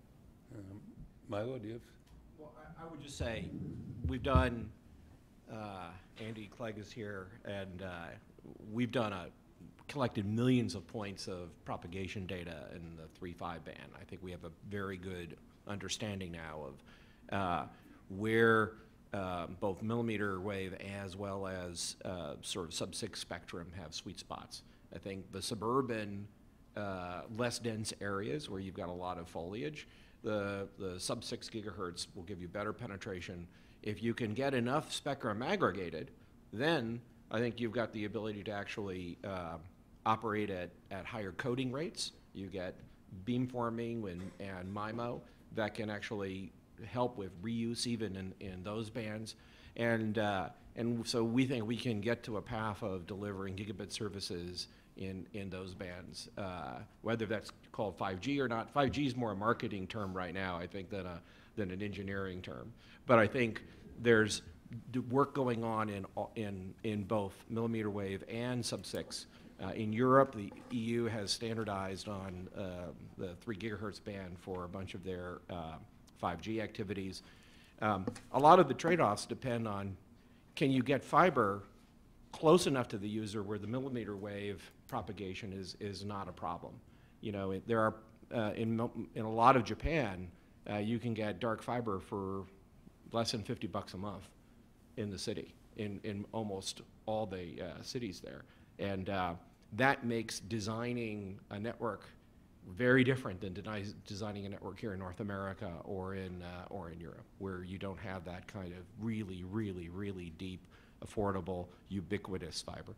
Milo, do you have? Well, I would just say we've done, Andy Clegg is here, and we've done a collected millions of points of propagation data in the 3.5 band. I think we have a very good understanding now of where both millimeter wave as well as sort of sub-6 spectrum have sweet spots. I think the suburban, less dense areas where you've got a lot of foliage, the sub-6 gigahertz will give you better penetration. If you can get enough spectrum aggregated, then I think you've got the ability to actually operate at higher coding rates. You get beamforming and MIMO that can actually help with reuse even in those bands. And so we think we can get to a path of delivering gigabit services in those bands, whether that's called 5G or not. 5G is more a marketing term right now, I think, than an engineering term. But I think there's work going on in both millimeter wave and sub-6. In Europe, the EU has standardized on the 3 gigahertz band for a bunch of their 5G activities. A lot of the trade-offs depend on, can you get fiber close enough to the user where the millimeter wave propagation is not a problem? You know, there are, in a lot of Japan, you can get dark fiber for less than $50 a month in the city, in almost all the cities there. And that makes designing a network very different than designing a network here in North America or in Europe, where you don't have that kind of really, really, really deep, affordable, ubiquitous fiber.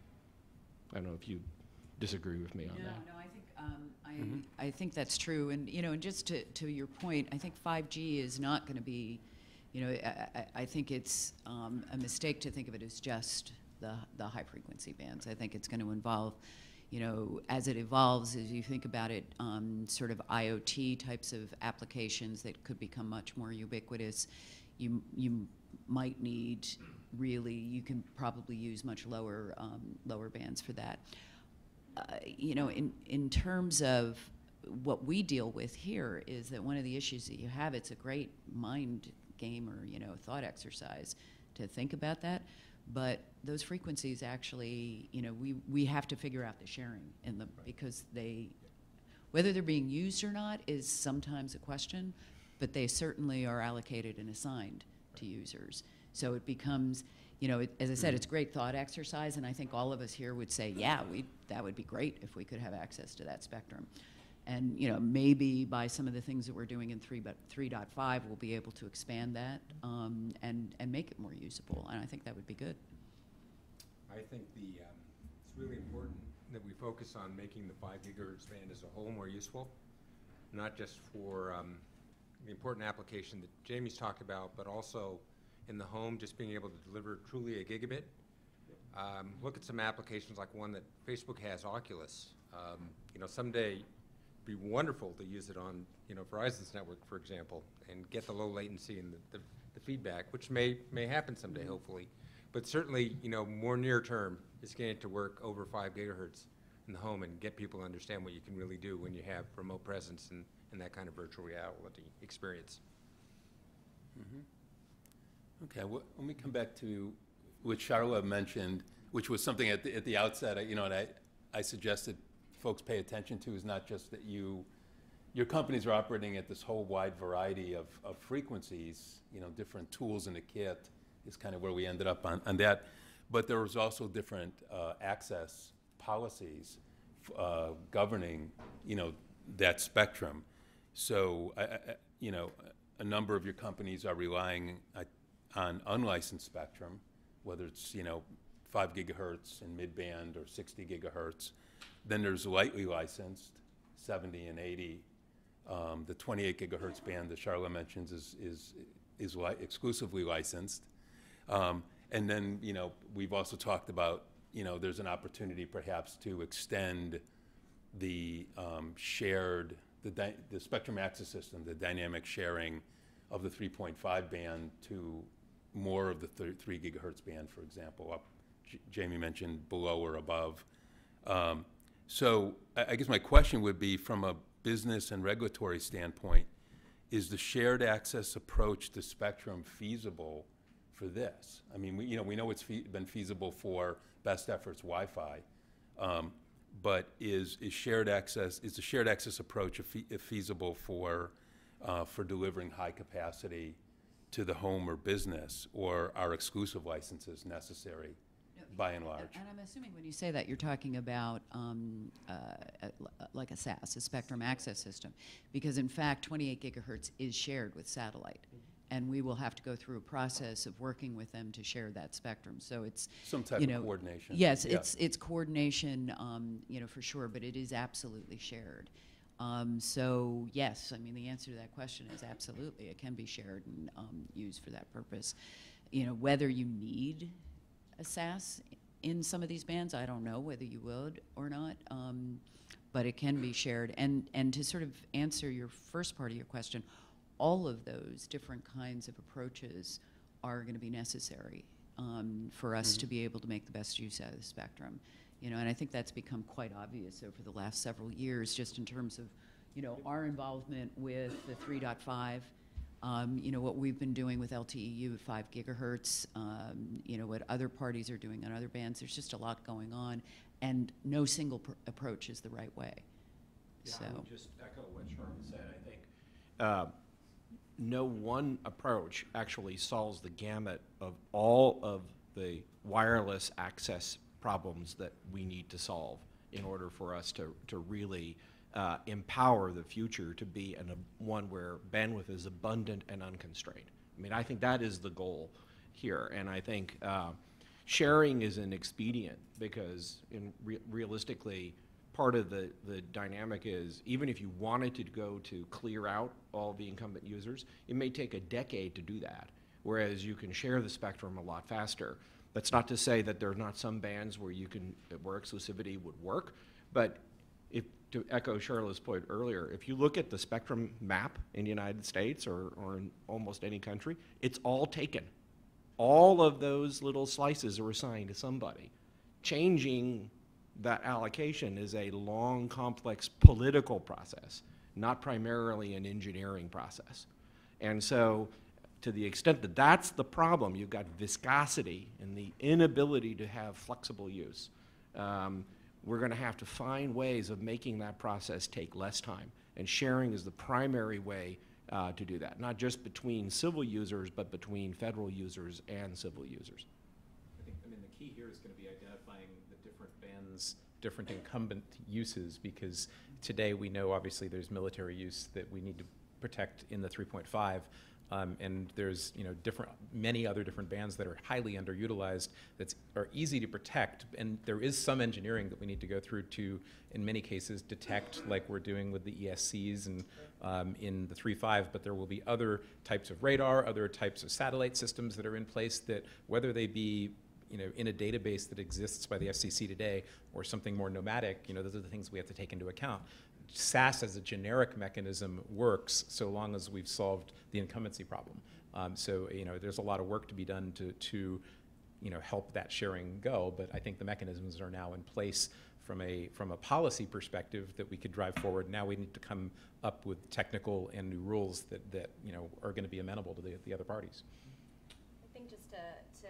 I don't know if you disagree with me on that. No, I think I think that's true. And you know, and just to your point, I think 5G is not going to be, you know, I think it's a mistake to think of it as just the high frequency bands. I think it's going to involve, you know, as it evolves, as you think about it, sort of IoT types of applications that could become much more ubiquitous. You might need really, you can probably use much lower bands for that. You know, in terms of what we deal with here is that one of the issues that you have, it's a great mind game or, you know, thought exercise to think about that. But those frequencies actually, you know, we have to figure out the sharing in them, because whether they're being used or not is sometimes a question, but they certainly are allocated and assigned to users. So it becomes, you know, as I said, it's a great thought exercise, and I think all of us here would say, yeah, that would be great if we could have access to that spectrum. And, you know, maybe by some of the things that we're doing in 3.5, we'll be able to expand that and make it more usable, and I think that would be good. I think it's really important that we focus on making the 5 gigahertz band as a whole more useful, not just for the important application that Jamie's talked about, but also in the home, just being able to deliver truly a gigabit. Look at some applications like one that Facebook has, Oculus. You know, someday it'd be wonderful to use it on, you know, Verizon's network, for example, and get the low latency and the feedback, which may happen someday, hopefully. But certainly, you know, more near term is getting to work over 5 gigahertz in the home and get people to understand what you can really do when you have remote presence and that kind of virtual reality experience. Okay, well, let me come back to what Charla mentioned, which was something at the outset, you know, and I suggested folks pay attention to, is not just that your companies are operating at this whole wide variety of frequencies, you know, different tools in the kit is kind of where we ended up on that, but there was also different access policies governing, you know, that spectrum. So, you know, a number of your companies are relying on unlicensed spectrum, whether it's, you know, 5 gigahertz in mid-band or 60 gigahertz. Then there's lightly licensed, 70 and 80. The 28 gigahertz band that Charla mentions is exclusively licensed. And then, you know, we've also talked about, you know, there's an opportunity perhaps to extend the the spectrum access system, the dynamic sharing of the 3.5 band to more of the 3 gigahertz band, for example, up, Jamie mentioned below or above. So I guess my question would be, from a business and regulatory standpoint, is the shared access approach to spectrum feasible for this? I mean, we know it's been feasible for best efforts Wi-Fi. but is shared access, is the shared access approach feasible for delivering high capacity to the home or business, or are exclusive licenses necessary by and large? And I'm assuming when you say that, you're talking about like a SAS, a spectrum access system, because in fact, 28 gigahertz is shared with satellite. And we will have to go through a process of working with them to share that spectrum. So it's Some type you of know, coordination. Yes, Yeah. it's coordination, you know, for sure, but it is absolutely shared. So yes, I mean, the answer to that question is absolutely. It can be shared and used for that purpose. You know, whether you need a SAS in some of these bands, I don't know whether you would or not, but it can be shared. And to sort of answer your first part of your question, all of those different kinds of approaches are going to be necessary for us to be able to make the best use out of the spectrum. You know, and I think that's become quite obvious over the last several years, just in terms of, you know, our involvement with the 3.5, you know, what we've been doing with LTE at 5 gigahertz, you know, what other parties are doing on other bands. There's just a lot going on, and no single approach is the right way. Yeah, So. I would just echo what Charlotte said. I think no one approach actually solves the gamut of all of the wireless access problems that we need to solve in order for us to really empower the future to be one where bandwidth is abundant and unconstrained. I mean, I think that is the goal here, and I think sharing is an expedient because realistically, part of the dynamic is even if you wanted to go to clear out all the incumbent users, it may take a decade to do that, whereas you can share the spectrum a lot faster. That's not to say that there are not some bands where where exclusivity would work, but to echo Charlotte's point earlier, if you look at the spectrum map in the United States or in almost any country, it's all taken. All of those little slices are assigned to somebody. Changing that allocation is a long, complex political process, not primarily an engineering process. And so, to the extent that that's the problem, you've got viscosity and the inability to have flexible use. We're going to have to find ways of making that process take less time. And sharing is the primary way to do that, not just between civil users, but between federal users and civil users. I mean, the key here is going to be identifying the different bands, different incumbent uses, because today we know obviously there's military use that we need to protect in the 3.5, and there's many other different bands that are highly underutilized that are easy to protect, and there is some engineering that we need to go through to, in many cases, detect, like we're doing with the ESCs and in the 3.5, but there will be other types of radar, other types of satellite systems that are in place that, whether they be in a database that exists by the FCC today or something more nomadic, those are the things we have to take into account. SAS as a generic mechanism works so long as we've solved the incumbency problem. So there's a lot of work to be done to help that sharing go, but I think the mechanisms are now in place from a policy perspective that we could drive forward. Now we need to come up with technical and new rules that are going to be amenable to the other parties. I think just to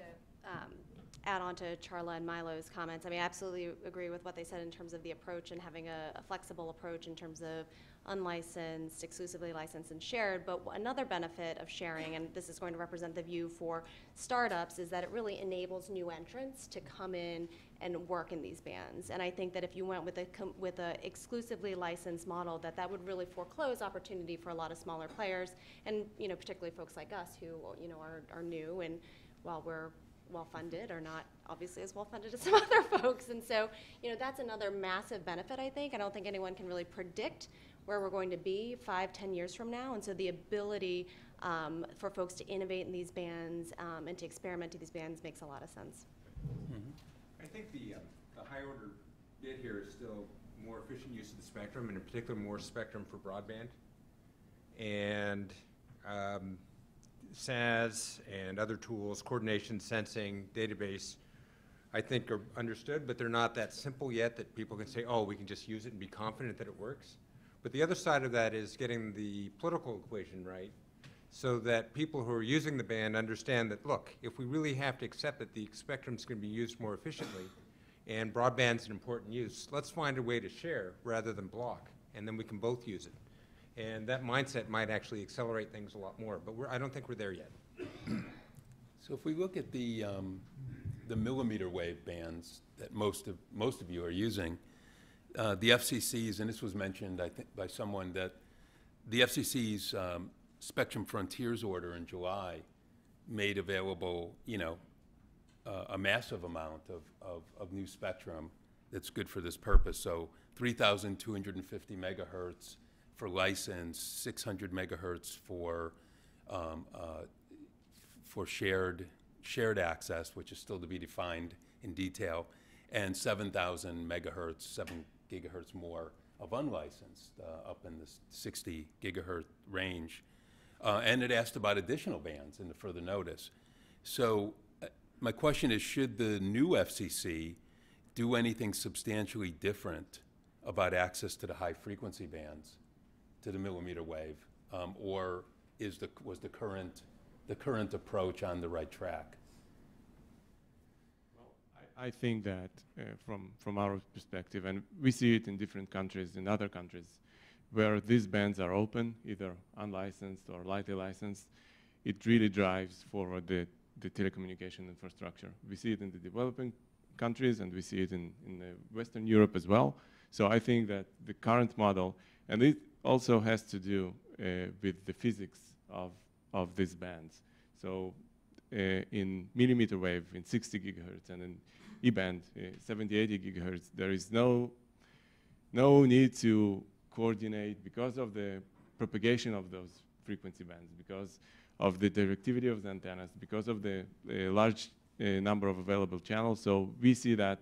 add on to Charla and Milo's comments, I mean, I absolutely agree with what they said in terms of the approach and having a flexible approach in terms of unlicensed, exclusively licensed, and shared. But another benefit of sharing, and this is going to represent the view for startups, is that it really enables new entrants to come in and work in these bands. And I think that if you went with a exclusively licensed model, that would really foreclose opportunity for a lot of smaller players, and particularly folks like us who are new, and while we're well-funded, are not obviously as well-funded as some other folks. And so, that's another massive benefit, I think. I don't think anyone can really predict where we're going to be 5-10 years from now. And so the ability for folks to innovate in these bands and to experiment in these bands makes a lot of sense. Mm-hmm. I think the high order bid here is still more efficient use of the spectrum, and in particular more spectrum for broadband. And SAS and other tools, coordination, sensing, database, I think are understood, but they're not that simple yet that people can say, oh, we can just use it and be confident that it works. But the other side of that is getting the political equation right so that people who are using the band understand that, look, if we really have to accept that the spectrum is going to be used more efficiently, and broadband's an important use. Let's find a way to share rather than block, and then we can both use it. And that mindset might actually accelerate things a lot more, but I don't think we're there yet. So if we look at the millimeter wave bands that most of you are using, the FCC's, and this was mentioned, I think, by someone, that the FCC's Spectrum Frontiers order in July made available, a massive amount of new spectrum that's good for this purpose. So 3,250 megahertz for license, 600 megahertz for shared access, which is still to be defined in detail, and 7,000 megahertz, 7 gigahertz more of unlicensed, up in the 60 gigahertz range. And it asked about additional bands in the further notice. So my question is, should the new FCC do anything substantially different about access to the high frequency bands, to the millimeter wave, or was the current approach on the right track? I think that from our perspective, and we see it in different countries, in other countries, where these bands are open, either unlicensed or lightly licensed, it really drives forward the telecommunication infrastructure. We see it in the developing countries, and we see it in Western Europe as well. So I think that the current model, and it also has to do with the physics of these bands. So in millimeter wave, in 60 gigahertz, and in E-band, 70, 80 gigahertz, there is no need to coordinate because of the propagation of those frequency bands, because of the directivity of the antennas, because of the large number of available channels. So we see that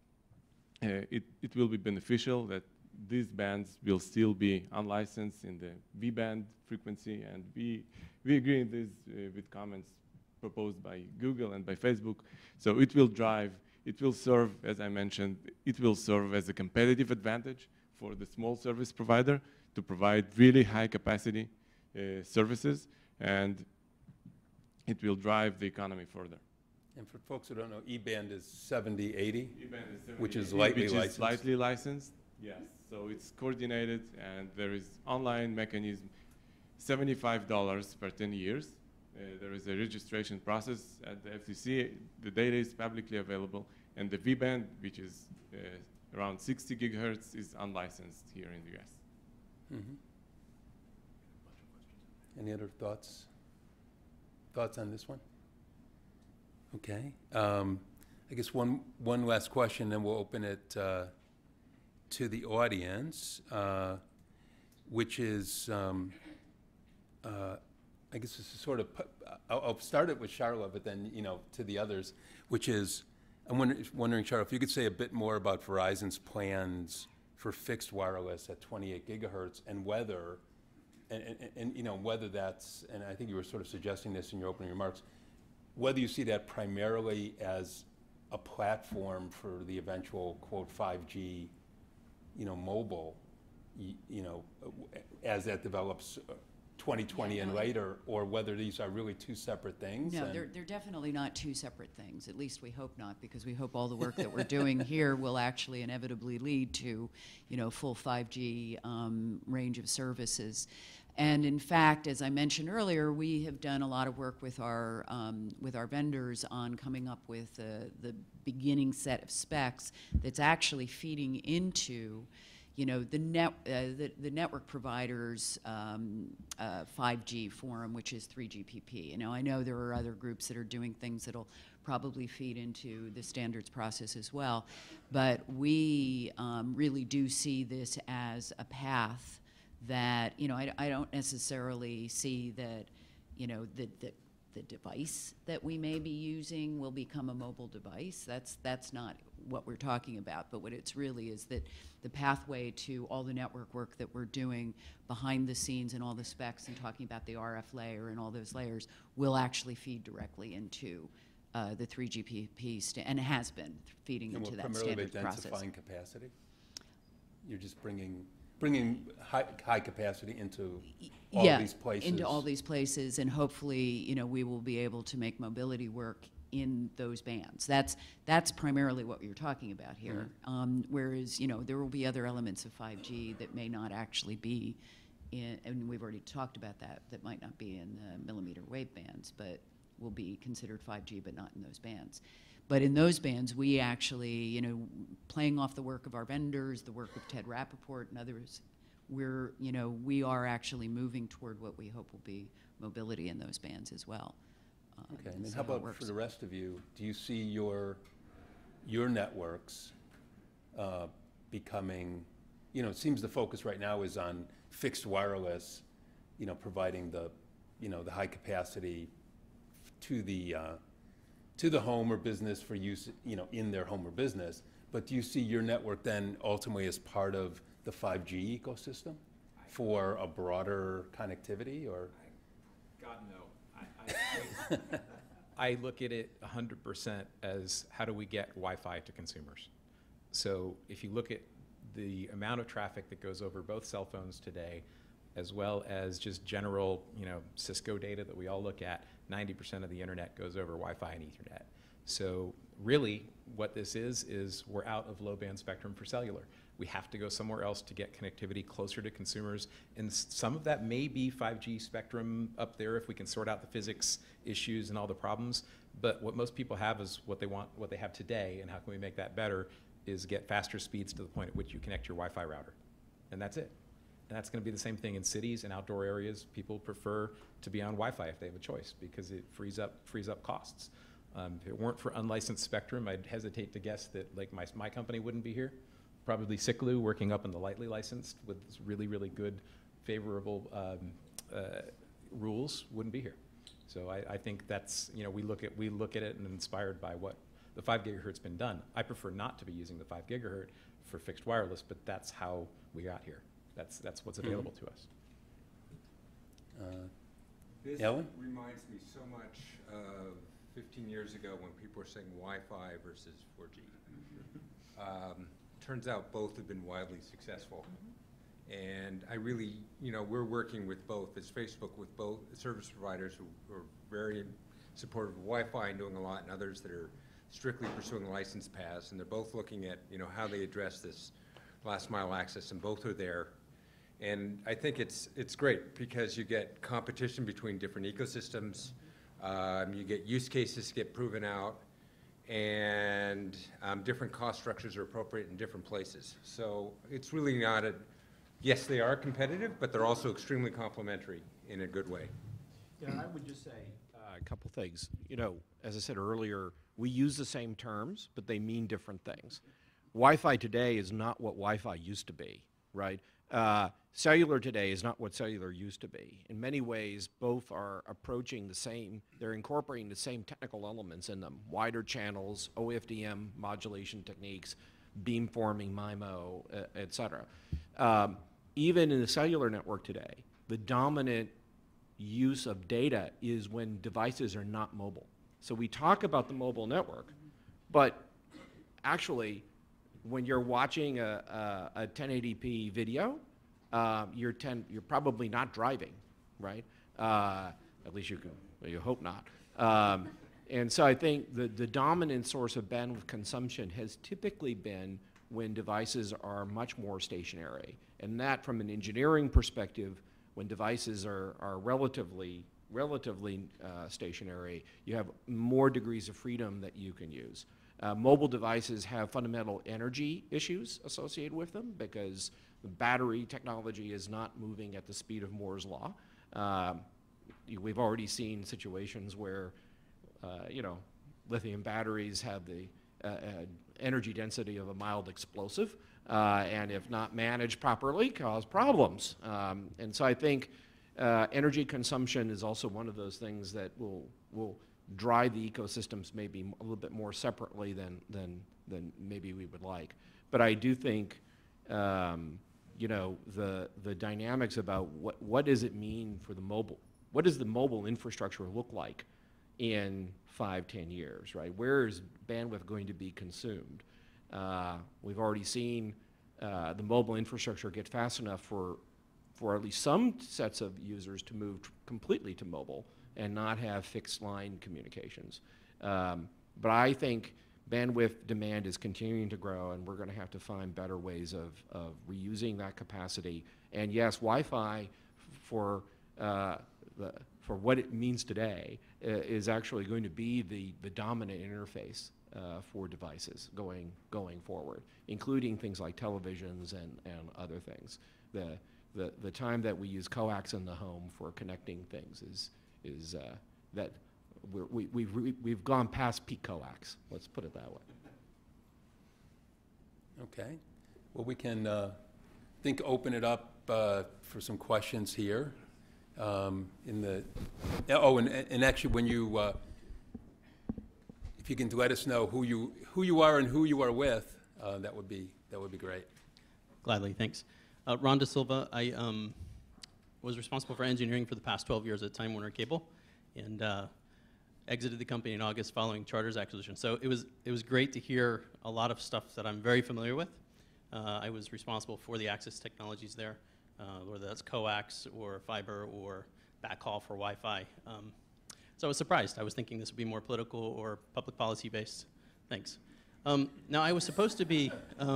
it will be beneficial that these bands will still be unlicensed in the V-band frequency, and we agree in this with comments proposed by Google and by Facebook. So it will serve, as I mentioned, it will serve as a competitive advantage for the small service provider to provide really high capacity services, and it will drive the economy further. And for folks who don't know, E-band is 70, 80, E-band is 70, which is 80, lightly which licensed. Is lightly licensed, yes. So it's coordinated, and there is online mechanism, $75 per 10 years. There is a registration process at the FCC. The data is publicly available, and the V-band, which is around 60 gigahertz, is unlicensed here in the US. Mm-hmm. Any other thoughts? Thoughts on this one? Okay. I guess one last question, then we'll open it to the audience, which is, I guess this is sort of, I'll start it with Charlotte, but then, to the others, which is, I'm wondering, Charlotte, if you could say a bit more about Verizon's plans for fixed wireless at 28 gigahertz and whether, whether that's, and I think you were sort of suggesting this in your opening remarks, whether you see that primarily as a platform for the eventual, quote, 5G, mobile, as that develops 2020 and later, or whether these are really two separate things? No, they're definitely not two separate things. At least we hope not, because we hope all the work that we're doing here will actually inevitably lead to, full 5G range of services. And in fact, as I mentioned earlier, we have done a lot of work with our vendors on coming up with the beginning set of specs that's actually feeding into the network providers' 5G forum, which is 3GPP. I know there are other groups that are doing things that'll probably feed into the standards process as well, but we really do see this as a path that, I don't necessarily see that, the device that we may be using will become a mobile device. That's not what we're talking about, but what it's really is that the pathway to all the network work that we're doing behind the scenes and all the specs and talking about the RF layer and all those layers will actually feed directly into the 3GPP, and has been feeding into that standards process. And densifying capacity? You're just bringing high capacity into all these places. Into all these places, and hopefully, we will be able to make mobility work in those bands. That's primarily what you're talking about here. Whereas, you know, there will be other elements of 5G that may not actually be in, and we've already talked about that might not be in the millimeter wave bands, but will be considered 5G, but not in those bands. But in those bands, we actually, you know, playing off the work of our vendors, the work of Ted Rappaport and others, we are actually moving toward what we hope will be mobility in those bands as well. Okay, and then so how it about works. for the rest of you? Do you see your networks becoming, you know, it seems the focus right now is on fixed wireless, you know, providing the, you know, the high capacity to the home or business for use, you know, in their home or business. But do you see your network then ultimately as part of the 5G ecosystem for a broader connectivity, or? God, no. I look at it 100% as how do we get Wi-Fi to consumers. So if you look at the amount of traffic that goes over both cell phones today, as well as just general, you know, Cisco data that we all look at, 90% of the internet goes over Wi-Fi and Ethernet. So really what this is we're out of low band spectrum for cellular. We have to go somewhere else to get connectivity closer to consumers. And some of that may be 5G spectrum up there if we can sort out the physics issues and all the problems. But what most people have is what they want, what they have today, and how can we make that better is get faster speeds to the point at which you connect your Wi-Fi router. And that's it. And that's going to be the same thing in cities and outdoor areas. People prefer to be on Wi-Fi if they have a choice because it frees up costs. If it weren't for unlicensed spectrum, I'd hesitate to guess that like my company wouldn't be here. Probably Ciclu working up in the lightly licensed with really, really good, favorable rules wouldn't be here. So I think that's, you know, we look at it and inspired by what the 5 gigahertz been done. I prefer not to be using the 5 gigahertz for fixed wireless, but that's how we got here. That's what's available to us. This Ellen? reminds me so much of 15 years ago when people were saying Wi-Fi versus 4G. Turns out both have been wildly successful. And I really, you know, we're working with both, as Facebook, with both service providers who are very supportive of Wi-Fi and doing a lot, and others that are strictly pursuing license paths. And they're both looking at, you know, how they address this last mile access, and both are there. And I think it's great because you get competition between different ecosystems. You get use cases get proven out, and different cost structures are appropriate in different places. So it's really not yes, they are competitive, but they're also extremely complementary in a good way. Yeah, I would just say a couple things. You know, as I said earlier, we use the same terms, but they mean different things. Wi-Fi today is not what Wi-Fi used to be, right? Cellular today is not what cellular used to be. In many ways, both are approaching the same, they're incorporating the same technical elements in them, wider channels, OFDM modulation techniques, beamforming, MIMO, et cetera. Even in the cellular network today, the dominant use of data is when devices are not mobile. So we talk about the mobile network, but actually, when you're watching a 1080p video, you're probably not driving, right? At least you hope not. And so I think the dominant source of bandwidth consumption has typically been when devices are much more stationary. And that, from an engineering perspective, when devices are relatively stationary, you have more degrees of freedom that you can use. Mobile devices have fundamental energy issues associated with them because the battery technology is not moving at the speed of Moore's law. We've already seen situations where, you know, lithium batteries have the energy density of a mild explosive, and if not managed properly, cause problems. And so I think energy consumption is also one of those things that will drive the ecosystems maybe a little bit more separately than maybe we would like. But I do think, you know, the dynamics about what does it mean for the mobile, what does the mobile infrastructure look like in 5-10 years, right? Where is bandwidth going to be consumed? We've already seen the mobile infrastructure get fast enough for at least some sets of users to move completely to mobile and not have fixed line communications. But I think bandwidth demand is continuing to grow, and we're going to have to find better ways of reusing that capacity. And yes, Wi-Fi for what it means today is actually going to be the dominant interface for devices going forward, including things like televisions and other things. The time that we use coax in the home for connecting things is that we've gone past peak coax. Let's put it that way. Okay. Well, we can open it up for some questions here. And actually, when you if you can let us know who you are and who you are with, that would be great. Gladly, thanks. Ron Da Silva. I was responsible for engineering for the past 12 years at Time Warner Cable, and exited the company in August following Charter's acquisition. So it was great to hear a lot of stuff that I'm very familiar with. I was responsible for the access technologies there, whether that's coax or fiber or backhaul for Wi-Fi. So I was surprised. I was thinking this would be more political or public policy based. Thanks. Now I was supposed to be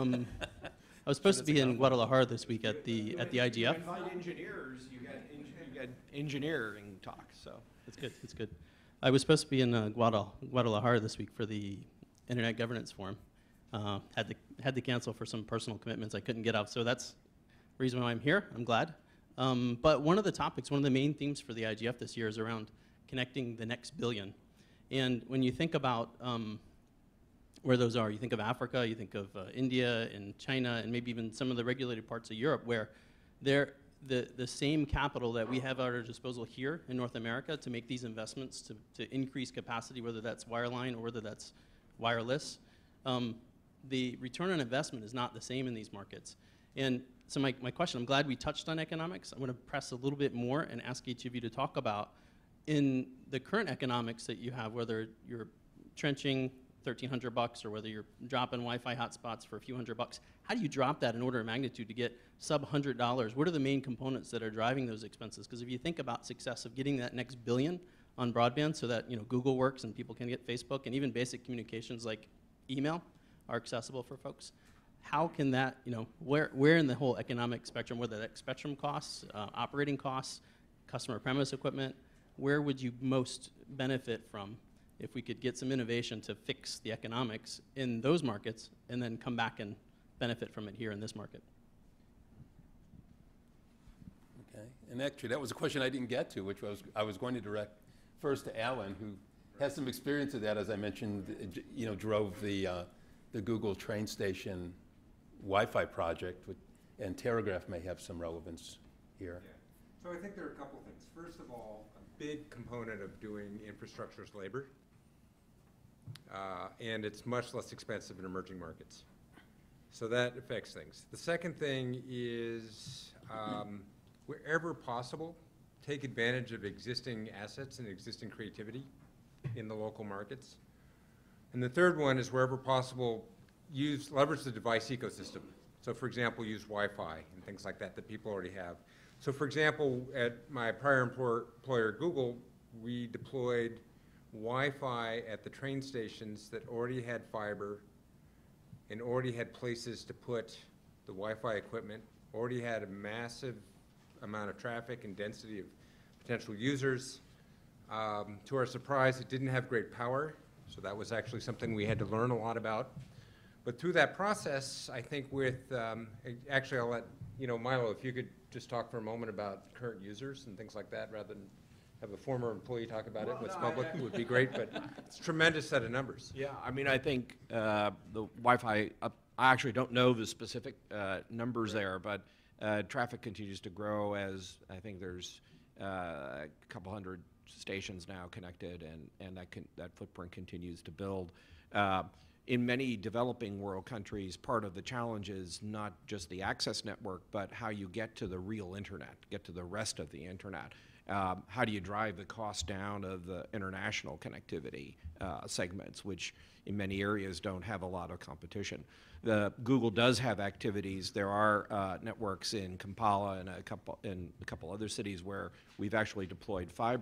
in Guadalajara this week at the IGF. You invite engineers. You get engineering talk. So That's good. That's good. I was supposed to be in Guadalajara this week for the Internet Governance Forum. Had to cancel for some personal commitments I couldn't get out. So that's the reason why I'm here. I'm glad. But one of the main themes for the IGF this year is around connecting the next billion. And when you think about where those are, you think of Africa, you think of India and China, and maybe even some of the regulated parts of Europe where the same capital that we have at our disposal here in North America to make these investments to increase capacity, whether that's wireline or whether that's wireless, the return on investment is not the same in these markets. And so my question, I'm glad we touched on economics. I want to press a little bit more and ask each of you to talk about, in the current economics that you have, whether you're trenching $1,300 or whether you're dropping Wi-Fi hotspots for a few $100, how do you drop that in order of magnitude to get sub $100? What are the main components that are driving those expenses? Because if you think about success of getting that next billion on broadband so that Google works and people can get Facebook, and even basic communications like email are accessible for folks, how can that, where in the whole economic spectrum, whether that's spectrum costs, operating costs, customer premise equipment, where would you most benefit from if we could get some innovation to fix the economics in those markets and then come back and benefit from it here in this market? Okay. And actually, that was a question I didn't get to, which I was going to direct first to Alan, who has some experience of that, as I mentioned, drove the Google train station Wi-Fi project, and Terragraph may have some relevance here. Yeah. So I think there are a couple things. First of all, a big component of doing infrastructure is labor, and it's much less expensive in emerging markets. So that affects things. The second thing is, wherever possible, take advantage of existing assets and existing creativity in the local markets. And the third one is, wherever possible, leverage the device ecosystem. So for example, use Wi-Fi and things like that people already have. So for example, at my prior employer, Google, we deployed Wi-Fi at the train stations that already had fiber and already had places to put the Wi-Fi equipment, already had a massive amount of traffic and density of potential users. To our surprise, it didn't have great power, so that was actually something we had to learn a lot about. But through that process, I think actually I'll let, Milo, if you could just talk for a moment about current users and things like that, rather than have a former employee talk about it, what's public would be great, but it's a tremendous set of numbers. Yeah, I mean, I think the Wi-Fi, I actually don't know the specific numbers there, but traffic continues to grow as I think there's a couple hundred stations now connected, and that footprint continues to build. In many developing world countries, part of the challenge is not just the access network, but how you get to the real internet, get to the rest of the internet. How do you drive the cost down of the international connectivity segments, which in many areas don't have a lot of competition? Google does have activities. There are networks in Kampala and a couple other cities where we've actually deployed fiber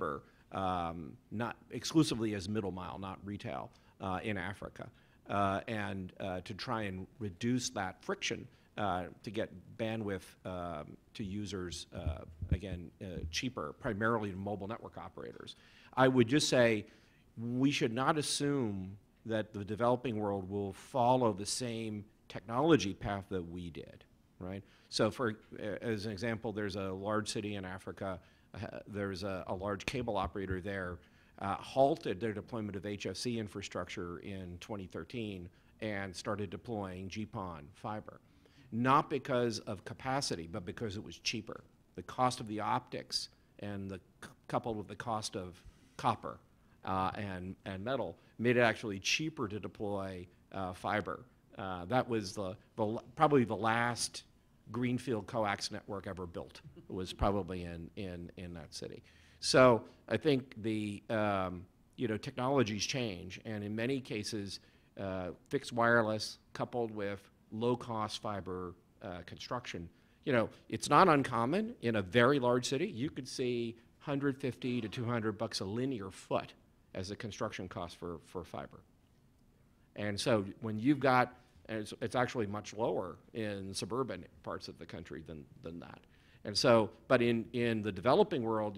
not exclusively as middle mile, not retail, in Africa, and to try and reduce that friction to get bandwidth to users, again, cheaper, primarily to mobile network operators. I would just say we should not assume that the developing world will follow the same technology path that we did, right? So as an example, there's a large city in Africa, there's a large cable operator there, halted their deployment of HFC infrastructure in 2013 and started deploying GPON fiber. Not because of capacity, but because it was cheaper. The cost of the optics and coupled with the cost of copper and metal made it actually cheaper to deploy fiber. That was probably the last greenfield coax network ever built. It was probably in that city. So I think the technologies change, and in many cases, fixed wireless coupled with low-cost fiber construction. It's not uncommon in a very large city. You could see $150 to $200 a linear foot as a construction cost for fiber. And so when you've got, and it's actually much lower in suburban parts of the country than that. And so, but in the developing world,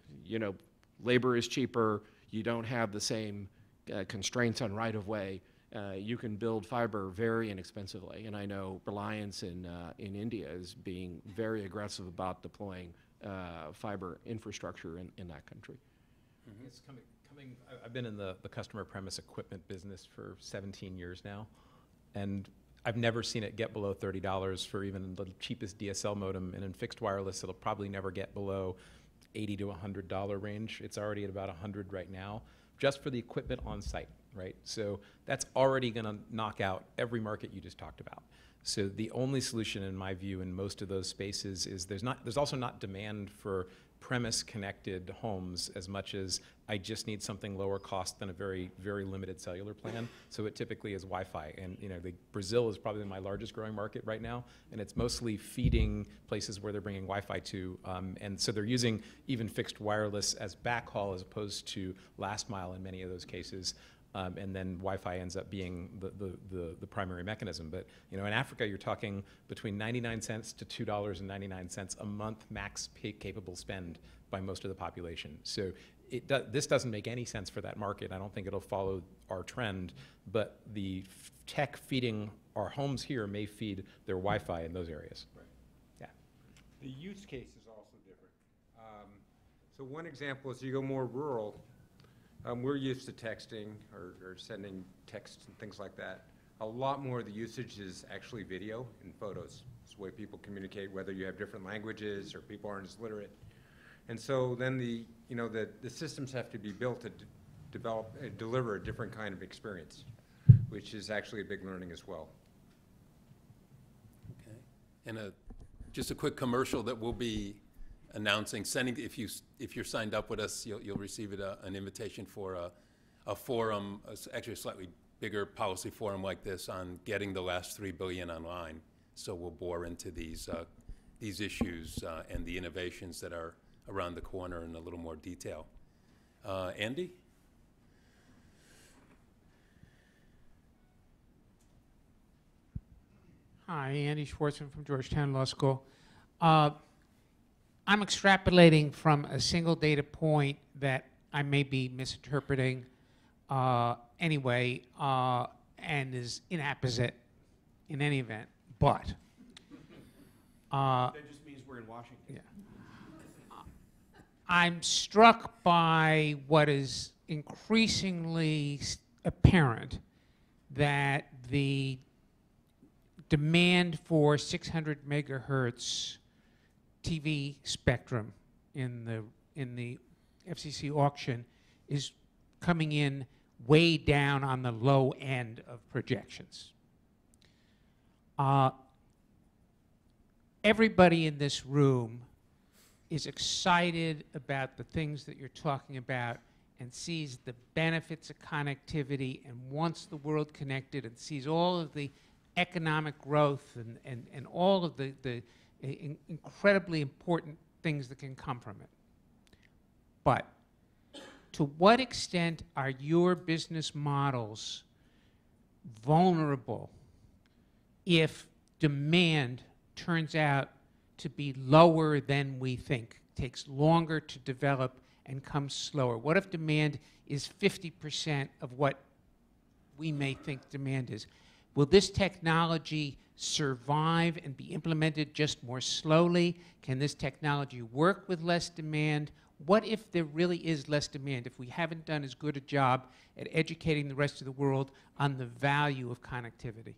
labor is cheaper. You don't have the same constraints on right-of-way. You can build fiber very inexpensively, and I know Reliance in India is being very aggressive about deploying fiber infrastructure in that country. Mm-hmm. It's coming. I've been in the customer premise equipment business for 17 years now, and I've never seen it get below $30 for even the cheapest DSL modem, and in fixed wireless, it'll probably never get below $80 to $100 range. It's already at about $100 right now, just for the equipment on site, right? So that's already going to knock out every market you just talked about. So the only solution, in my view, in most of those spaces is there's also not demand for premise-connected homes as much as I just need something lower cost than a very, very limited cellular plan. So it typically is Wi-Fi. And Brazil is probably my largest growing market right now, and it's mostly feeding places where they're bringing Wi-Fi to. And so they're using even fixed wireless as backhaul as opposed to last mile in many of those cases. And then Wi-Fi ends up being the primary mechanism. But in Africa, you're talking between 99 cents to $2.99 a month max capable spend by most of the population. So this doesn't make any sense for that market. I don't think it'll follow our trend. But the tech feeding our homes here may feed their Wi-Fi in those areas. Right. Yeah. The use case is also different. So one example is you go more rural. We're used to texting or sending texts and things like that. A lot more of the usage is actually video and photos. It's the way people communicate, whether you have different languages or people aren't as literate. And so then the systems have to be built to deliver a different kind of experience, which is actually a big learning as well. Okay. And just a quick commercial that we'll be announcing, if you're signed up with us, you'll receive an invitation for a forum, actually a slightly bigger policy forum like this on getting the last $3 billion online. So we'll bore into these issues and the innovations that are around the corner in a little more detail. Andy? Hi, Andy Schwartzman from Georgetown Law School. I'm extrapolating from a single data point that I may be misinterpreting anyway, and is inapposite in any event, but. That just means we're in Washington. Yeah. I'm struck by what is increasingly apparent, that the demand for 600 megahertz TV spectrum in the FCC auction is coming in way down on the low end of projections. Everybody in this room is excited about the things that you're talking about and sees the benefits of connectivity and wants the world connected and sees all of the economic growth and all of the incredibly important things that can come from it. But to what extent are your business models vulnerable if demand turns out to be lower than we think, takes longer to develop and comes slower? What if demand is 50% of what we may think demand is? Will this technology survive and be implemented just more slowly? Can this technology work with less demand? What if there really is less demand, if we haven't done as good a job at educating the rest of the world on the value of connectivity?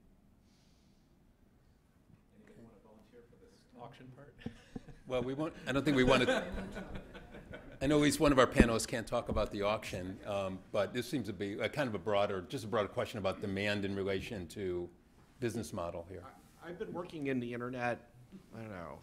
Anyone want to volunteer for this auction part? Well, we won't, I don't think we want to, I know at least one of our panelists can't talk about the auction, but this seems to be a kind of a broader question about demand in relation to business model here. I've been working in the internet, I don't know,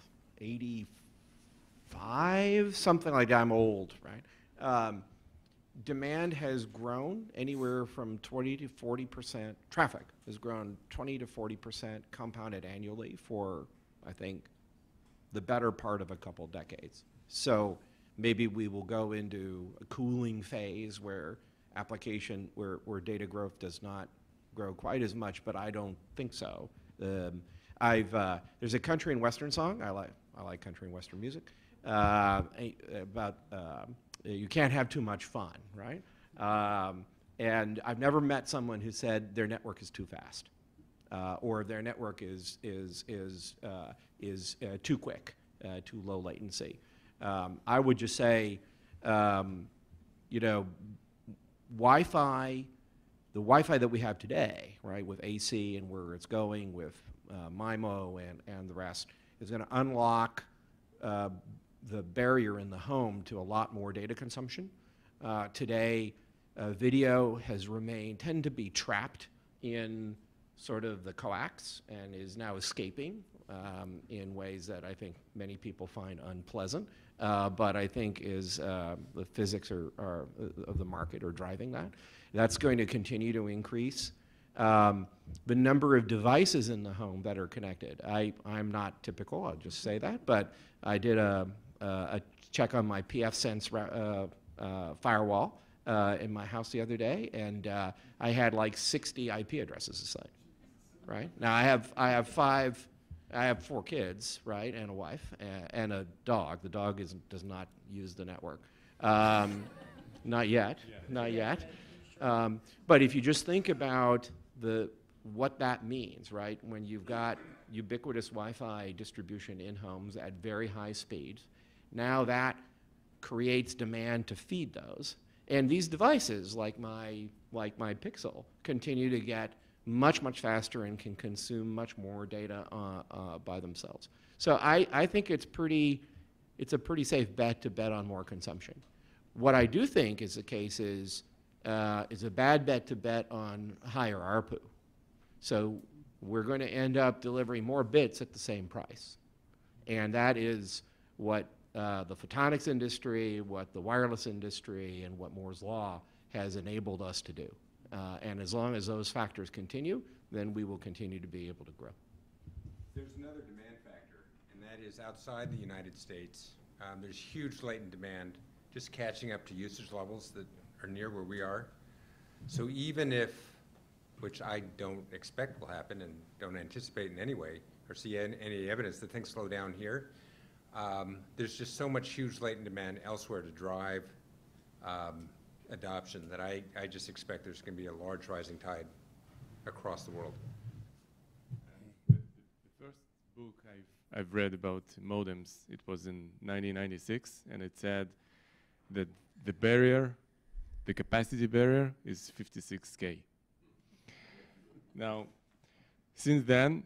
85, something like that. I'm old, right? Demand has grown anywhere from 20 to 40%. Traffic has grown 20 to 40% compounded annually for, I think, the better part of a couple decades. So maybe we will go into a cooling phase where where data growth does not grow quite as much, but I don't think so. There's a country and western song. I like country and western music. About you can't have too much fun, right? And I've never met someone who said their network is too fast, or their network is too quick, too low latency. I would just say, Wi-Fi. The Wi-Fi that we have today, right, with AC and where it's going with MIMO and the rest, is going to unlock the barrier in the home to a lot more data consumption. Today, video has tend to be trapped in sort of the coax and is now escaping in ways that I think many people find unpleasant. But I think the physics of the market are driving that. That's going to continue to increase. The number of devices in the home that are connected. I'm not typical, I'll just say that, but I did a check on my pfSense firewall in my house the other day, and I had like 60 IP addresses assigned, right? Now I have 4 kids, right, and a wife, and a dog. The dog does not use the network. Not yet, not yet. But if you just think about what that means, right, when you've got ubiquitous Wi-Fi distribution in homes at very high speeds, now that creates demand to feed those. And these devices, like my Pixel, continue to get much, much faster and can consume much more data by themselves. So I think it's a pretty safe bet to bet on more consumption. What I do think is the case is a bad bet to bet on higher ARPU. So we're going to end up delivering more bits at the same price. And that is what the photonics industry, what the wireless industry, and what Moore's Law has enabled us to do. And as long as those factors continue, then we will continue to be able to grow. There's another demand factor, and that is outside the United States. There's huge latent demand just catching up to usage levels that are near where we are. So even if, which I don't expect will happen and don't anticipate in any way or see any evidence that things slow down here, there's just so much huge latent demand elsewhere to drive adoption that I just expect there's going to be a large rising tide across the world. The first book I've read about modems, it was in 1996, and it said that the capacity barrier is 56K. Now, since then,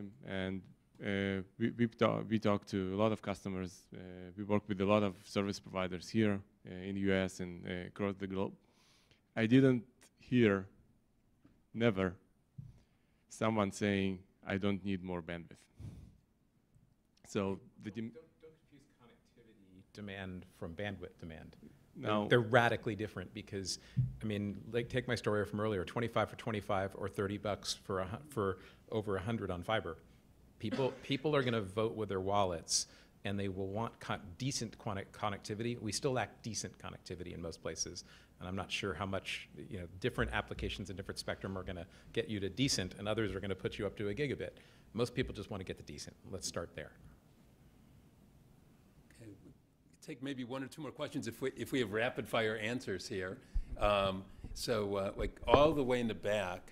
we talked to a lot of customers. We work with a lot of service providers here in the US and across the globe. I didn't hear, never, someone saying, I don't need more bandwidth. So don't confuse connectivity demand from bandwidth demand. No. They're radically different because, I mean, like take my story from earlier, 25 for 25 or $30 for over 100 on fiber. People are going to vote with their wallets and they will want decent connectivity. We still lack decent connectivity in most places, and I'm not sure how much, you know, different applications and different spectrum are going to get you to decent, and others are going to put you up to a gigabit. Most people just want to get to decent. Let's start there. Okay, take maybe one or two more questions if we have rapid fire answers here. Like all the way in the back,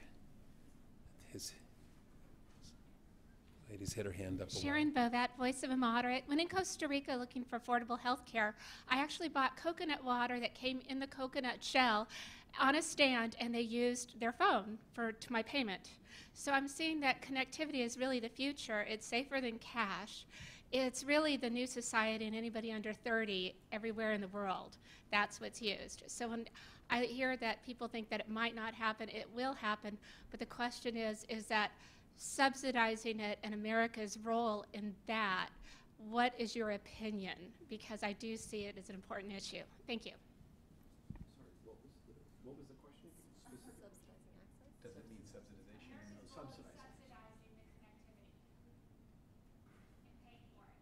lady's hit her hand up. Sharon Bovat, Voice of a Moderate. When in Costa Rica looking for affordable health care, I actually bought coconut water that came in the coconut shell on a stand, and they used their phone to my payment. So I'm seeing that connectivity is really the future. It's safer than cash. It's really the new society, and anybody under 30 everywhere in the world, that's what's used. So when I hear that people think that it might not happen, it will happen, but the question is that subsidizing it and America's role in that, what is your opinion? Because I do see it as an important issue. Thank you. Sorry, what was the question? Subsidizing access? Does it mean subsidization? No, subsidizing. Subsidizing the connectivity and paying for it.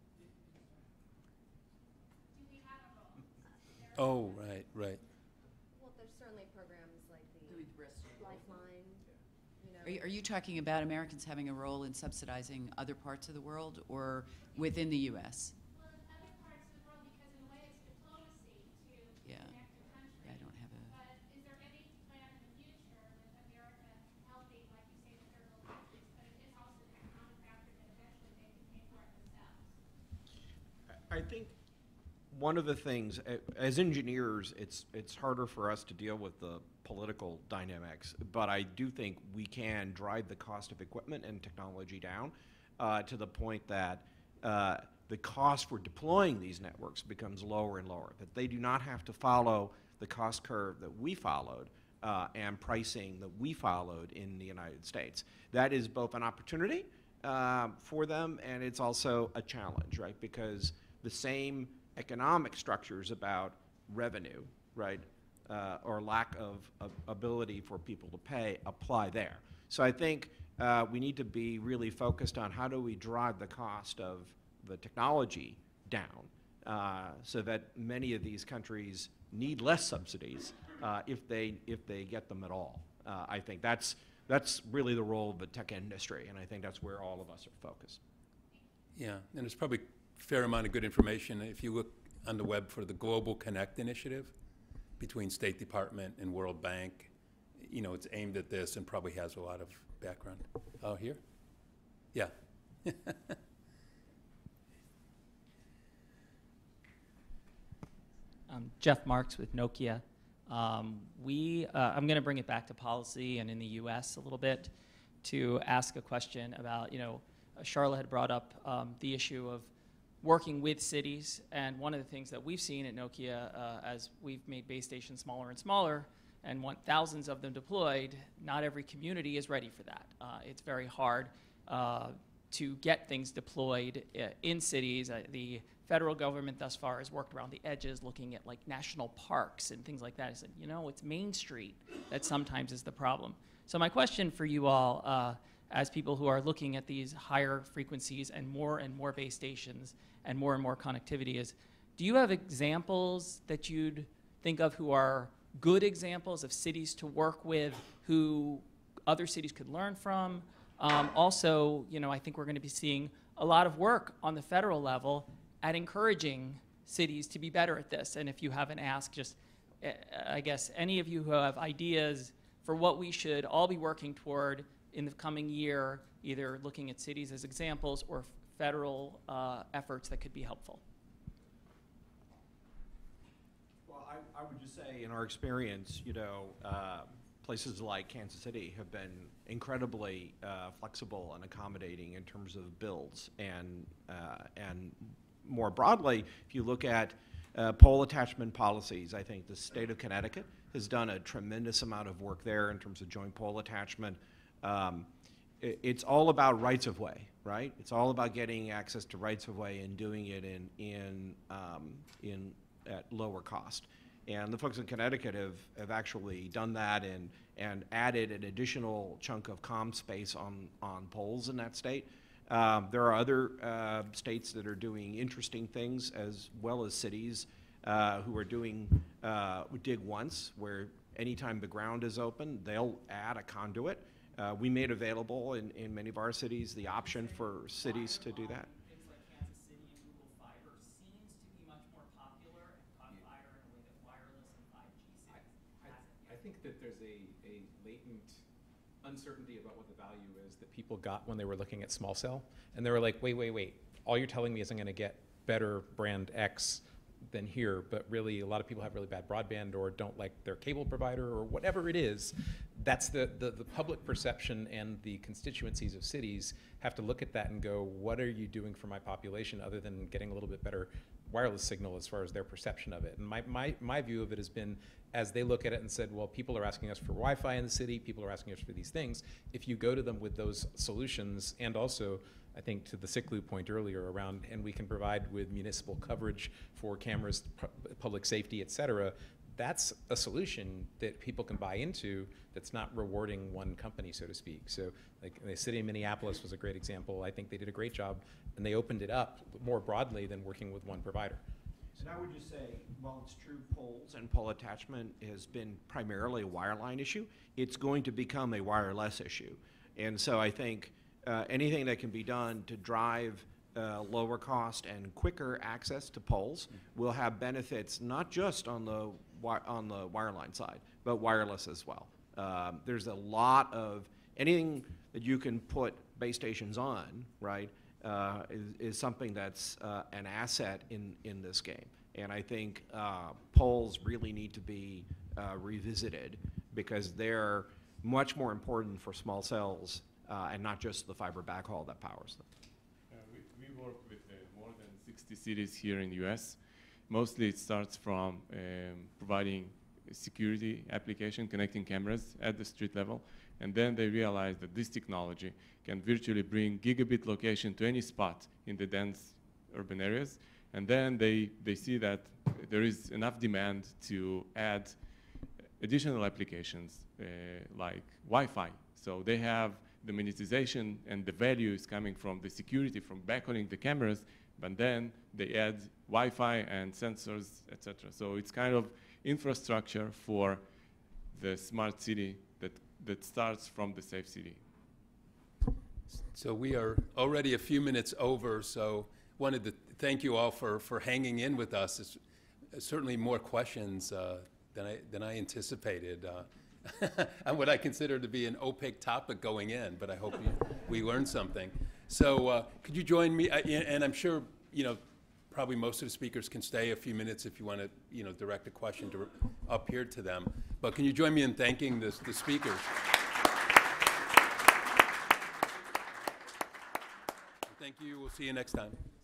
Do we have a role? Oh, right, right. Well, there's certainly programs like the Lifeline, you know. Are you talking about Americans having a role in subsidizing other parts of the world or within the U.S.? Well, in other parts of the world, because in a way it's diplomacy to Yeah. connect the country. I don't have a. But is there any plan in the future with America helping, like you say, the third world countries, but it is also an economic factor that eventually they can pay for it themselves? I think one of the things, as engineers, it's harder for us to deal with the political dynamics, but I do think we can drive the cost of equipment and technology down to the point that the cost for deploying these networks becomes lower and lower, that they do not have to follow the cost curve that we followed and pricing that we followed in the United States. That is both an opportunity for them, and it's also a challenge, right? Because the same economic structures about revenue, right, or lack of ability for people to pay apply there. So I think we need to be really focused on how do we drive the cost of the technology down so that many of these countries need less subsidies if they get them at all. I think that's really the role of the tech industry, and I think that's where all of us are focused. Yeah, and there's probably a fair amount of good information. If you look on the web for the Global Connect initiative between State Department and World Bank, you know, it's aimed at this and probably has a lot of background. Oh, here? Yeah. Jeff Marks with Nokia. I'm going to bring it back to policy and in the U.S. a little bit to ask a question about, you know, Charlotte had brought up the issue of working with cities, and one of the things that we've seen at Nokia as we've made base stations smaller and smaller and want thousands of them deployed, not every community is ready for that. It's very hard to get things deployed in cities. The federal government thus far has worked around the edges looking at like national parks and things like that. I said, you know, it's Main Street that sometimes is the problem. So my question for you all, as people who are looking at these higher frequencies and more base stations and more connectivity is, do you have examples that you'd think of who are good examples of cities to work with who other cities could learn from? Also, you know, I think we're going to be seeing a lot of work on the federal level at encouraging cities to be better at this. And if you haven't asked, just, I guess, any of you who have ideas for what we should all be working toward in the coming year, either looking at cities as examples or federal efforts that could be helpful. Well, I would just say, in our experience, you know, places like Kansas City have been incredibly flexible and accommodating in terms of builds, and more broadly, if you look at pole attachment policies, I think the state of Connecticut has done a tremendous amount of work there in terms of joint pole attachment. It's all about rights of way, right? It's all about getting access to rights of way and doing it at lower cost. And the folks in Connecticut have actually done that and added an additional chunk of comm space on poles in that state. There are other states that are doing interesting things, as well as cities who are doing dig once, where anytime the ground is open, they'll add a conduit. We made available in many of our cities the option for cities to do that. Things like Kansas City and Google Fiber seems to be much more popular and caught fire in a way that wireless and 5G hasn't. I think that there's a latent uncertainty about what the value is that people got when they were looking at small cell. And they were like, wait, all you're telling me is I'm going to get better brand X than here, but really a lot of people have really bad broadband or don't like their cable provider or whatever it is. That's the public perception, and the constituencies of cities have to look at that and go, what are you doing for my population other than getting a little bit better wireless signal as far as their perception of it? And my view of it has been, as they look at it and said, well, people are asking us for Wi-Fi in the city, people are asking us for these things. If you go to them with those solutions, and also I think to the Siklu point earlier around, and we can provide with municipal coverage for cameras, public safety, et cetera, that's a solution that people can buy into that's not rewarding one company, so to speak. So like the city of Minneapolis was a great example. I think they did a great job, and they opened it up more broadly than working with one provider. And I would just say, while it's true poles and pole attachment has been primarily a wireline issue, it's going to become a wireless issue. And so I think anything that can be done to drive lower cost and quicker access to poles will have benefits not just on the wireline side, but wireless as well. There's a lot of anything that you can put base stations on, right, is something that's an asset in this game. And I think poles really need to be revisited, because they're much more important for small cells and not just the fiber backhaul that powers them. We work with more than 60 cities here in the US. Mostly it starts from providing a security application, connecting cameras at the street level, and then they realize that this technology can virtually bring gigabit location to any spot in the dense urban areas, and then they see that there is enough demand to add additional applications like Wi-Fi. So they have the monetization, and the value is coming from the security, from backhauling the cameras, but then they add Wi-Fi and sensors, etc. So it's kind of infrastructure for the smart city that starts from the safe city. So we are already a few minutes over, so wanted to thank you all for hanging in with us. It's certainly more questions than I anticipated on what I consider to be an opaque topic going in, but I hope we learned something. So could you join me, and I'm sure, probably most of the speakers can stay a few minutes if you want to, direct a question up here to them. But can you join me in thanking the speakers? Thank you. We'll see you next time.